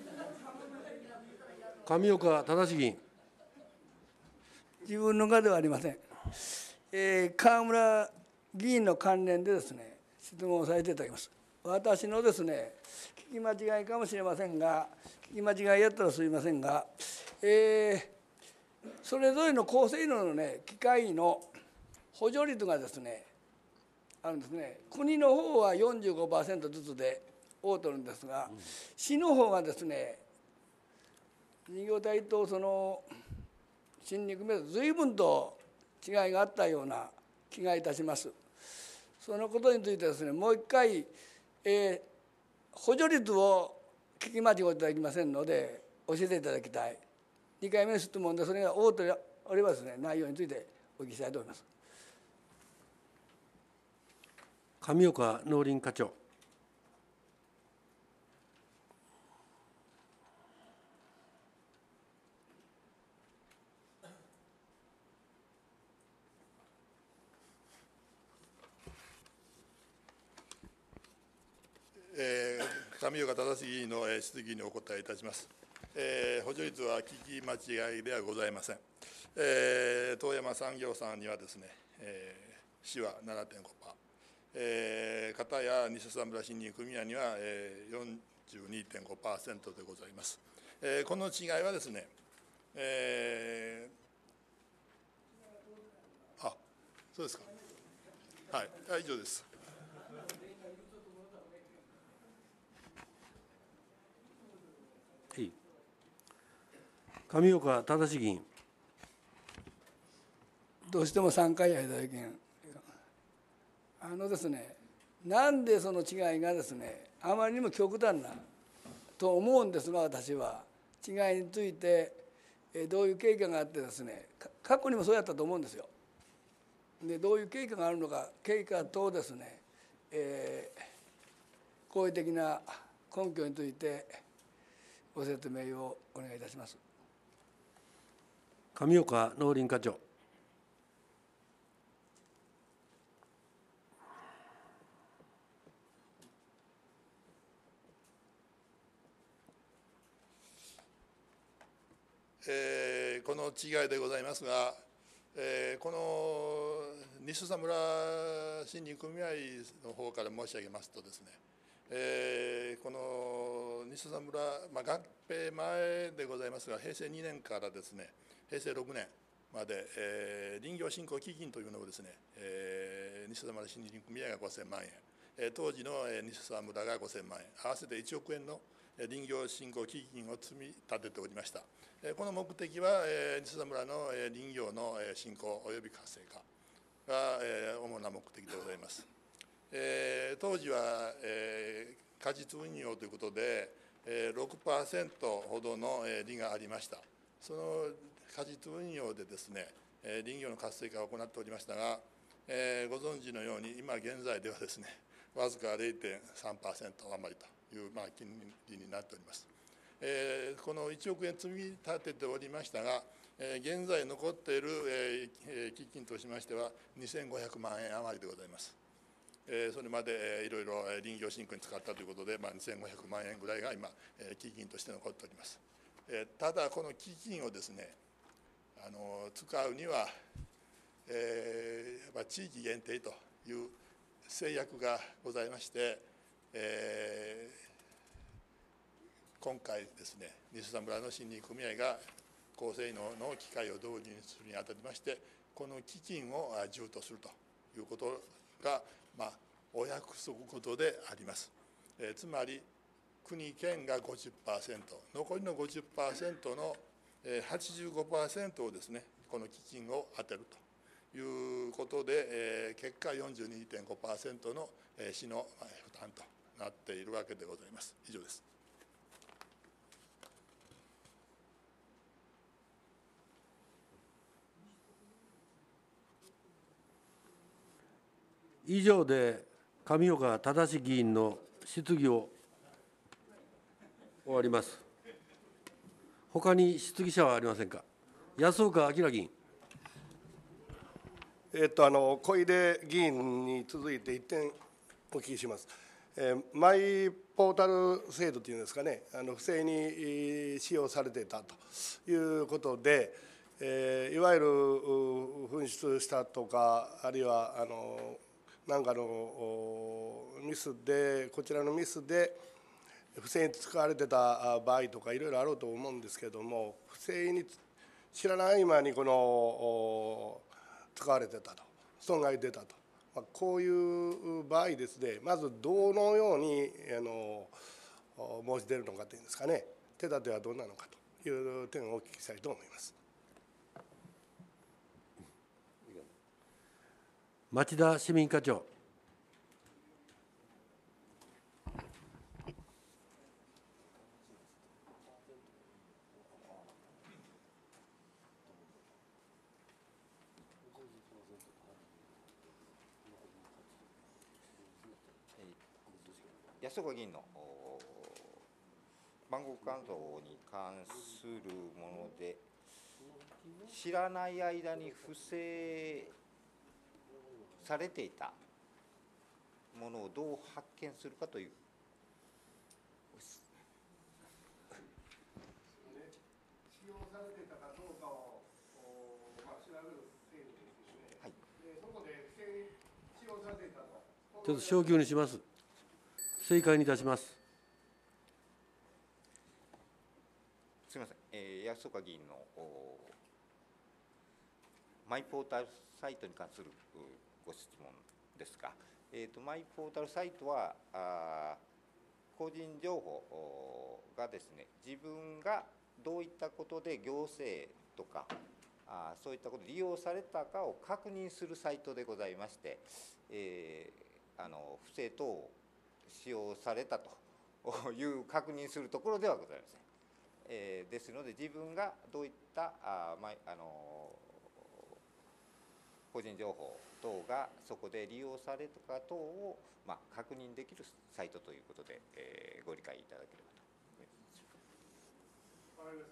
上岡正議員。 自分の側ではありません。えー、河村議員の関連でですね、質問をさせていただきます。私のですね、聞き間違いかもしれませんが、聞き間違いやったらすみませんが、えーそれぞれの厚生医療の、ね、機械の補助率がですね、あるんですね。国の方は よんじゅうごパーセント ずつで負うとるんですが、市の方がですね、事業体とその新に組めず随分と違いがあったような気がいたします。そのことについてですね、もう一回、えー、補助率を聞き間違えていただきませんので、教えていただきたい。にかいめの質問でそれが応とおればですね、内容についてお聞きしたいと思います。 上岡農林課長。 えー、上岡正議員の質疑にお答えいたします。えー、補助率は聞き間違いではございません。えー、遠山産業さんにはですね、えー、市は ななてんごパーセント、えー、片や西佐村森林組合には、えー、よんじゅうにてんごパーセント でございます。えー、この違いはですね、えー、あ、そうですか。はい、以上です。 上岡正議員。 どうしてもさんかいやいただきん。あのですね、なんでその違いがですね、あまりにも極端なと思うんですが、私は違いについてどういう経過があってですね、過去にもそうやったと思うんですよ。で、どういう経過があるのか、経過とですね、えー、合理的な根拠についてご説明をお願いいたします。 上岡農林課長。 えー、この違いでございますが、えー、この西佐村森林組合の方から申し上げますとですね、えー、この西佐村、まあ、合併前でございますが、平成にねんからですね、平成ろくねんまで、えー、林業振興基金というのをですね、えー、西佐村森林組合がごせんまんえん、えー、当時の、えー、西佐村がごせんまんえん、合わせていちおくえんの林業振興基金を積み立てておりました。この目的は、えー、西佐村の林業の振興及び活性化が、えー、主な目的でございます。えー、当時は、えー、果実運用ということで、えー、ろくパーセント ほどの利がありました。その果実運用でですね、林業の活性化を行っておりましたが、えー、ご存知のように今現在ではですね、わずか れいてんさんパーセント 余りという、まあ、金利になっております。えー、このいちおくえん積み立てておりましたが、えー、現在残っている、えー、基金としましてはにせんごひゃくまんえん余りでございます。えー、それまで、えー、いろいろ林業振興に使ったということで、まあ、にせんごひゃくまんえんぐらいが今、えー、基金として残っております。えー、ただこの基金をですね、あの使うには、えーまあ、地域限定という制約がございまして、えー今回ですね、西田村の森林組合が高性能の機械を導入するにあたりまして、この基金を充とするということが、まあ、お約束ことであります。えー、つまり、国、県が ごじゅっパーセント、残りの ごじゅっパーセント の はちじゅうごパーセント をですね、この基金を充てるということで、えー、結果 よんじゅうにてんごパーセント の市の負担となっているわけでございます。以上です。 以上で上岡正議員の質疑を終わります。ほかに質疑者はありませんか。安岡明議員。 えっと、あの小出議員に続いて一点お聞きします。えー、マイポータル制度というんですかね、あの不正に使用されていたということで、えー、いわゆる紛失したとか、あるいはあの何かのミスで、こちらのミスで不正に使われてた場合とか、いろいろあろうと思うんですけれども、不正に知らない間にこの使われてたと、損害出たと、まあ、こういう場合ですね、まずどのようにあの申し出るのかというんですかね、手立てはどうなのかという点をお聞きしたいと思います。 町田市民課長。 安岡議員の番号関東に関するもので、知らない間に不正されていたものをどう発見するかという。 使用されていたかどうかを、まあ、調べる制度ですね。はい、でそこで不正に使用されていたと。 ちょっと昇級にします。正解にいたします。 すみません、えー、安岡議員のマイポータルサイトに関するご質問ですが、えーと、マイポータルサイトはあ個人情報がですね、自分がどういったことで行政とかあそういったことで利用されたかを確認するサイトでございまして、えー、あの不正等を使用されたという確認するところではございません。えー、ですので、自分がどういったあ、まあの個人情報等がそこで利用されたか等を、まあ、確認できるサイトということで、えー、ご理解いただければと思います。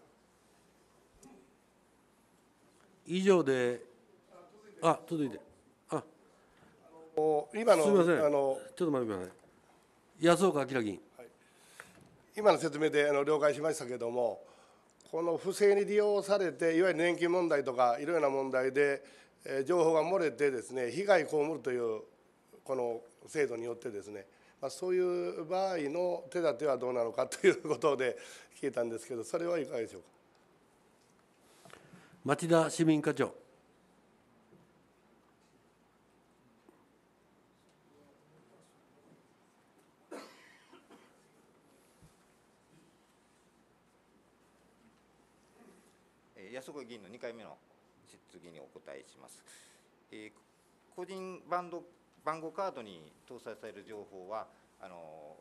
以上で、あ、続いて、あ、 今のすみません、 あのちょっと待ってください。安岡明議員。 はい、今の説明であの了解しましたけれども、この不正に利用されて、いわゆる年金問題とか、いろいろな問題で、えー、情報が漏れてですね、被害を被るというこの制度によってですね、まあ、そういう場合の手立てはどうなのかということで聞いたんですけど、それはいかがでしょうか。 町田市民課長。 安岡議員のにかいめの質疑にお答えします。えー、個人番号番号カードに搭載される情報は、あの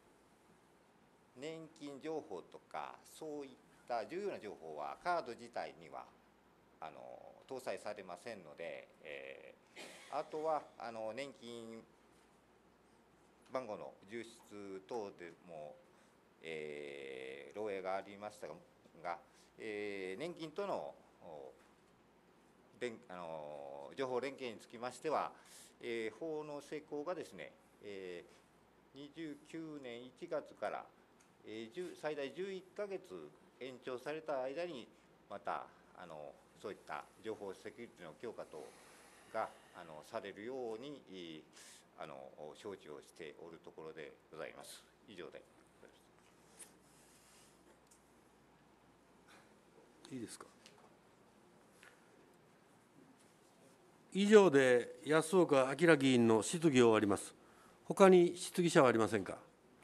年金情報とか、そういった重要な情報は、カード自体にはあの搭載されませんので、えー、あとはあの年金番号の流出等でも、えー、漏洩がありましたが、えー、年金との連あの情報連携につきましては、えー、法の施行がですね、えー、にじゅうきゅうねんいちがつから、えー、最大じゅういっかげつ延長された間に、またあのそういった情報セキュリティの強化等があのされるようにあの承知をしておるところでございます。以上で。 いいですか。以上で安岡明議員の質疑を終わります。ほかに質疑者はありませんか。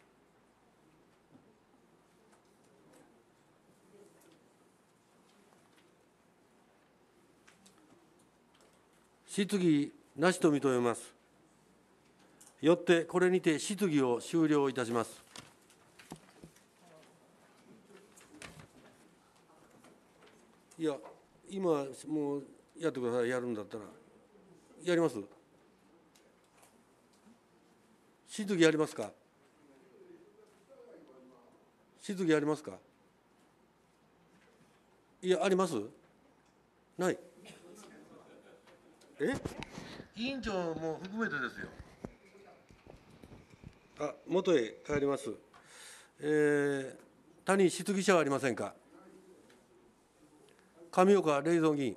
質疑なしと認めます。よってこれにて質疑を終了いたします。いや、今、もうやってください、やるんだったら。やります？質疑ありますか？質疑ありますか？いや、あります？ない。え委員長も含めてですよ。あ、元へ帰ります。えー、他に質疑者はありませんか。上岡礼三議員。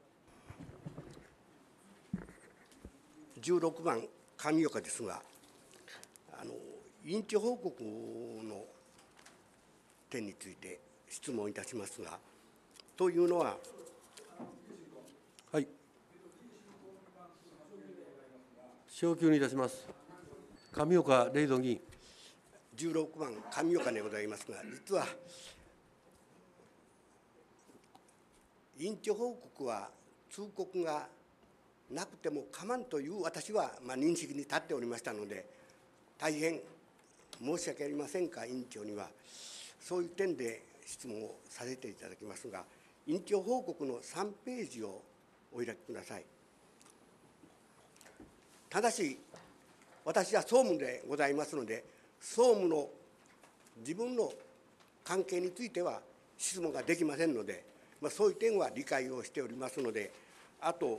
じゅうろくばん上岡ですが、あの委員長報告の点について質問いたしますが、というのは、 はい。昇級にいたします。上岡礼三議員。 じゅうろくばん上岡でございますが、実は、委員長報告は通告がなくても構わんという私はまあ認識に立っておりましたので、大変申し訳ありませんか、委員長には。そういう点で質問をさせていただきますが、委員長報告のさんページをお開きください。ただし、私は総務でございますので、総務の自分の関係については質問ができませんので、まあ、そういう点は理解をしておりますので、あと、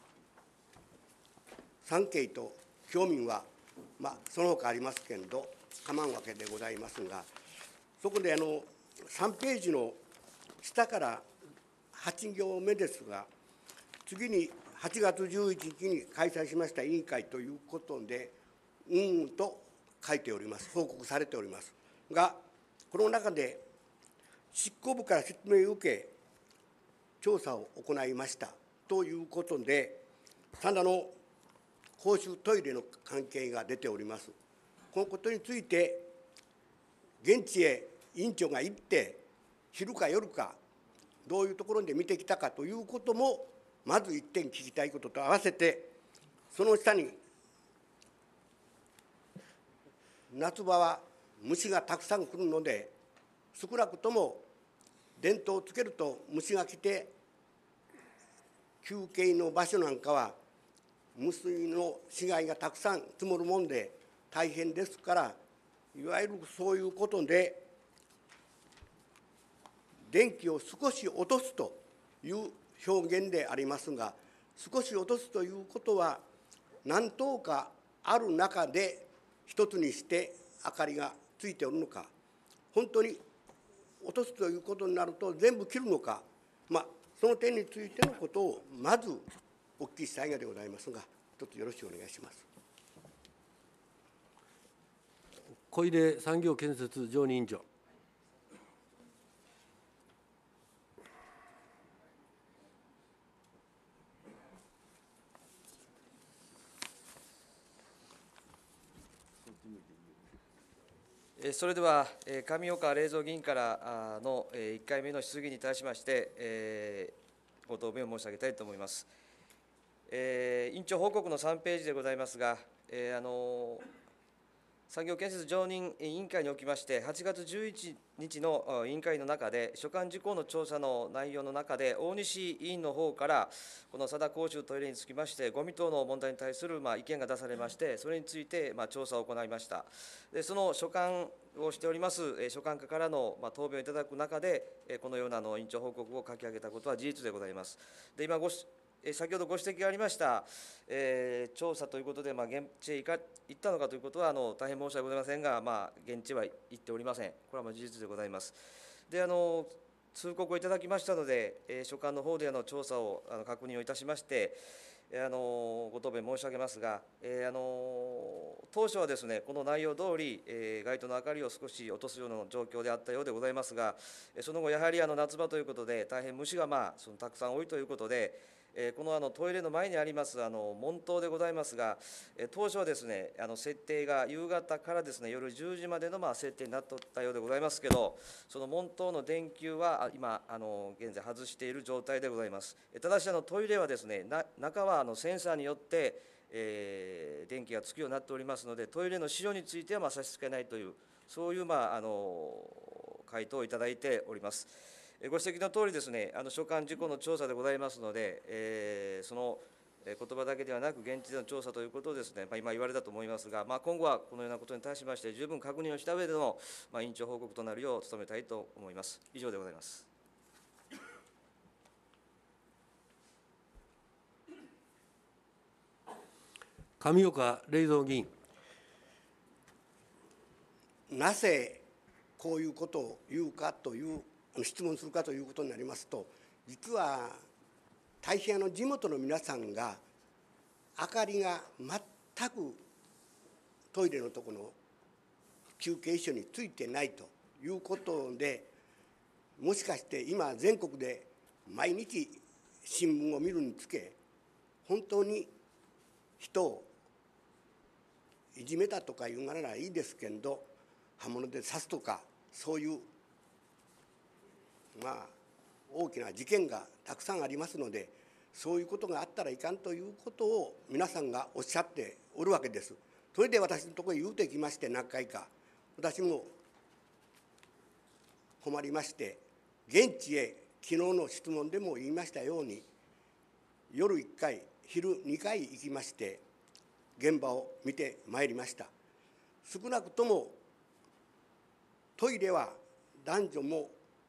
産経と教民は、まあ、その他ありますけれど、構わんわけでございますが、そこであのさんページの下からはち行目ですが、次にはちがつじゅういちにちに開催しました委員会ということで、うんと書いております、報告されておりますが、この中で執行部から説明を受け、調査を行いましたということで、ただの公衆トイレの関係が出ております。このことについて、現地へ委員長が行って、昼か夜か、どういうところで見てきたかということも、まず一点聞きたいことと合わせて、その下に、夏場は虫がたくさん来るので、少なくとも電灯をつけると虫が来て、休憩の場所なんかは、虫の死骸がたくさん積もるもんで大変ですから、いわゆるそういうことで、電気を少し落とすという表現でありますが、少し落とすということは、何灯かある中で一つにして明かりがついておるのか、本当に落とすということになると全部切るのか、まあ、その点についてのことをまずお聞きしたいのでございますが、一つよろしくお願いします。 小出産業建設常任委員長。 それでは、上岡礼三議員からのいっかいめの質疑に対しまして、ご答弁を申し上げたいと思います。委員長報告のさんページでございますが、あの産業建設常任委員会におきまして、はちがつじゅういちにちの委員会の中で、所管事項の調査の内容の中で、大西委員の方から、この貞公衆トイレにつきまして、ごみ等の問題に対するまあ意見が出されまして、それについてまあ調査を行いました。でその所管をしております、所管課からのまあ答弁をいただく中で、このようなの委員長報告を書き上げたことは事実でございます。で今ご先ほどご指摘がありました、えー、調査ということで、まあ、現地へ行か行ったのかということはあの大変申し訳ございませんが、まあ、現地は行っておりません。これはまあ事実でございます。であの通告をいただきましたので、えー、所管の方であの調査をあの確認をいたしまして、 あのご答弁申し上げますが、えー、あの当初はですね、この内容通り、えー、街灯の明かりを少し落とすような状況であったようでございますが、その後、やはりあの夏場ということで、大変虫が、まあ、そのたくさん多いということで、えー、このあのトイレの前にありますあの門灯でございますが、えー、当初はですね、あの設定が夕方からですね、夜じゅうじまでのまあ設定になっておったようでございますけど、その門灯の電球は今、あの現在外している状態でございます。ただし、あのトイレはですね、な中はあのセンサーによって、えー、電気がつくようになっておりますので、トイレの使用についてはまあ差し支えないという、そういう、まあ、あの回答をいただいております。ご指摘のとおりですね、あの所管事項の調査でございますので、えー、その言葉だけではなく、現地での調査ということをですね、まあ、今言われたと思いますが、まあ、今後はこのようなことに対しまして、十分確認をした上での、まあ、委員長報告となるよう努めたいと思います。以上でございます。 上岡礼三議員。 なぜこういうことを言うかという質問するかということになりますと、実は大変あの地元の皆さんが明かりが全くトイレのところの休憩所についてないということで、もしかして今全国で毎日新聞を見るにつけ、本当に人をいじめたとかいうならいいですけど、刃物で刺すとか、そういうまあ大きな事件がたくさんありますので、そういうことがあったらいかんということを皆さんがおっしゃっておるわけです。それで私のところへ言うてきまして、何回か私も困りまして、現地へ昨日の質問でも言いましたように、夜いっかい昼にかい行きまして現場を見てまいりました。少なくともトイレは男女も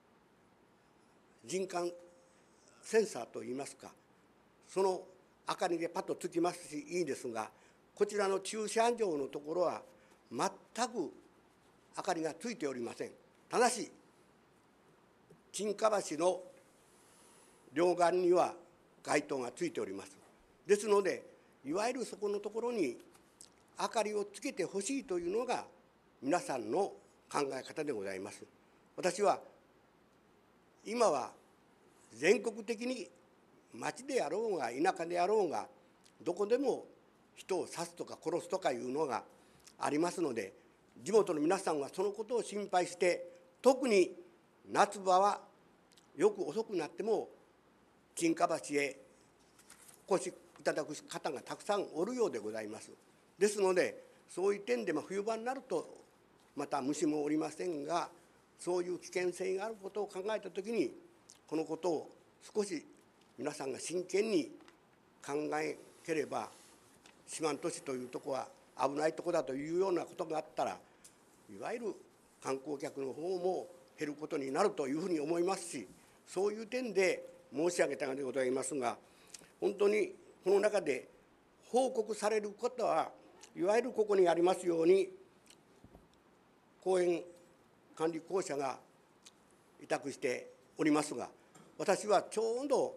人感センサーといいますか、その明かりでパッとつきますしいいですが、こちらの駐車場のところは全く明かりがついておりません。ただし沈下橋の両岸には街灯がついております。ですので、いわゆるそこのところに明かりをつけてほしいというのが皆さんの考え方でございます。私は今は全国的に町であろうが田舎であろうがどこでも人を刺すとか殺すとかいうのがありますので、地元の皆さんはそのことを心配して、特に夏場はよく遅くなっても沈下橋へお越しいただく方がたくさんおるようでございます。ですので、そういう点で、まあ、冬場になるとまた虫もおりませんが、そういう危険性があることを考えたときに、このことを少し皆さんが真剣に考えければ、四万十市というところは危ないところだというようなことがあったら、いわゆる観光客の方も減ることになるというふうに思いますし、そういう点で申し上げたのでございますが、本当にこの中で報告されることは、いわゆるここにありますように、公園管理公社が委託しておりますが、私はちょうど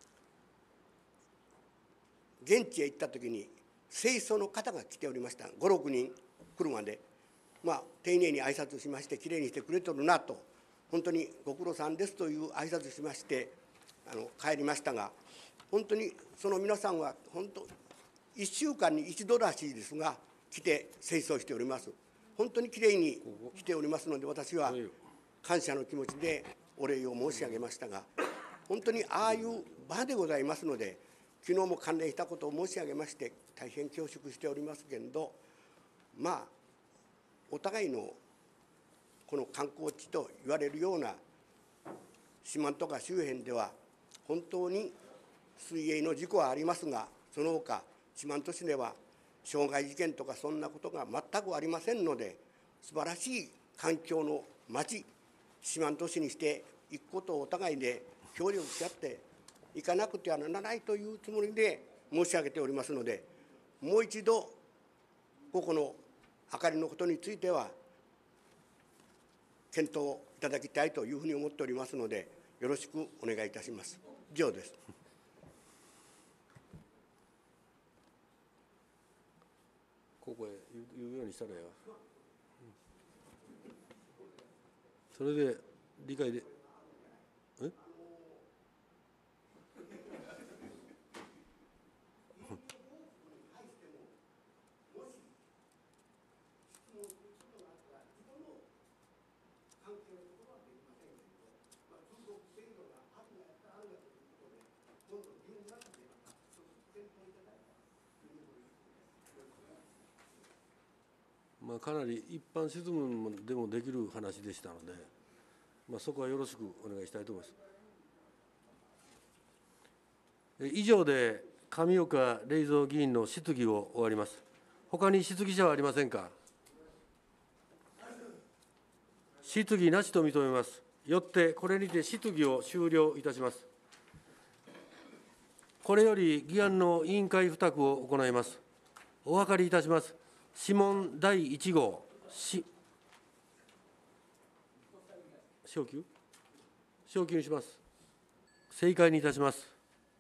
現地へ行ったときに清掃の方が来ておりました。ご、ろくにん車で、まあ、丁寧に挨拶しまして、きれいにしてくれとるなと、本当にご苦労さんですという挨拶しましてあの帰りましたが、本当にその皆さんは本当いっしゅうかんに一度らしいですが来て清掃しております。本当にきれいにしておりますので、私は感謝の気持ちでお礼を申し上げましたが、本当にああいう場でございますので、昨日も関連したことを申し上げまして大変恐縮しておりますけれど、まあお互いのこの観光地と言われるような四万十川周辺では本当に水泳の事故はありますが、その他四万十市では傷害事件とかそんなことが全くありませんので、素晴らしい環境の町四万十市にしていくことをお互いで協力し合っていかなくてはならないというつもりで申し上げておりますので、もう一度ここの明かりのことについては検討いただきたいというふうに思っておりますので、よろしくお願いいたします。以上です。 ここへ言うようにしたらええわ。それで理解で、えまあ、かなり一般質問でもできる話でしたので、まあ、そこはよろしくお願いしたいと思います。以上で上岡礼三議員の質疑を終わります。ほかに質疑者はありませんか。質疑なしと認めます。よってこれにて質疑を終了いたします。これより議案の委員会付託を行います。お諮りいたします。諮問だいいち号、し昇級昇級にします。正解にいたします。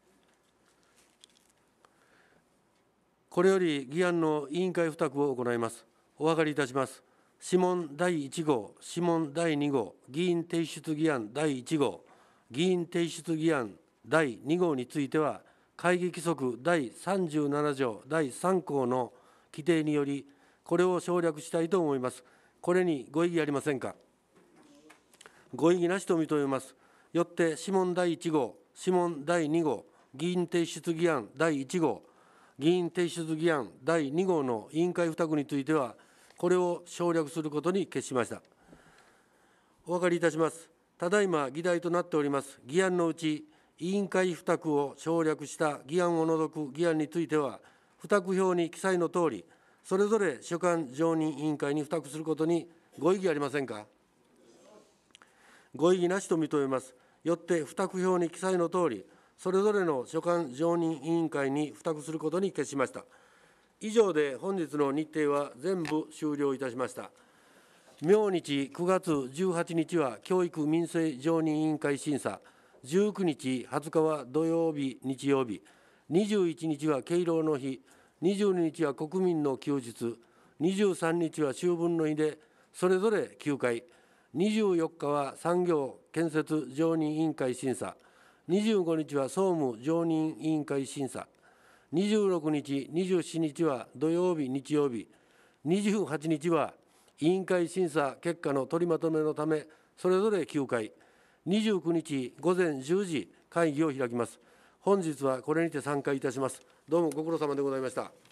これより議案の委員会付託を行います。お諮りいたします。諮問だいいち号、諮問だいに号、議員提出議案だいいち号、議員提出議案だいに号については、会議規則だいさんじゅうなな条だいさん項の規定により、これを省略したいと思います。これにご異議ありませんか。ご異議なしと認めます。よって諮問だいいち号、諮問だいに号、議員提出議案だいいち号、議員提出議案だいに号の委員会付託については、これを省略することに決しました。お分かりいたします。ただいま議題となっております議案のうち、委員会付託を省略した議案を除く議案については、付託表に記載のとおり、それぞれ所管常任委員会に付託することにご異議ありませんか。ご異議なしと認めます。よって付託表に記載のとおり、それぞれの所管常任委員会に付託することに決しました。以上で本日の日程は全部終了いたしました。明日くがつじゅうはちにちは教育民生常任委員会審査、じゅうくにちはつかは土曜日、日曜日、にじゅういちにちは敬老の日、にじゅうににちは国民の休日、にじゅうさんにちは秋分の日で、それぞれきゅうかい、にじゅうよっかは産業建設常任委員会審査、にじゅうごにちは総務常任委員会審査、にじゅうろくにち、にじゅうしちにちは土曜日、日曜日、にじゅうはちにちは委員会審査結果の取りまとめのため、それぞれきゅうかい、にじゅうくにちごぜんじゅうじ会議を開きます。本日はこれにて散会いたします。どうもご苦労様でございました。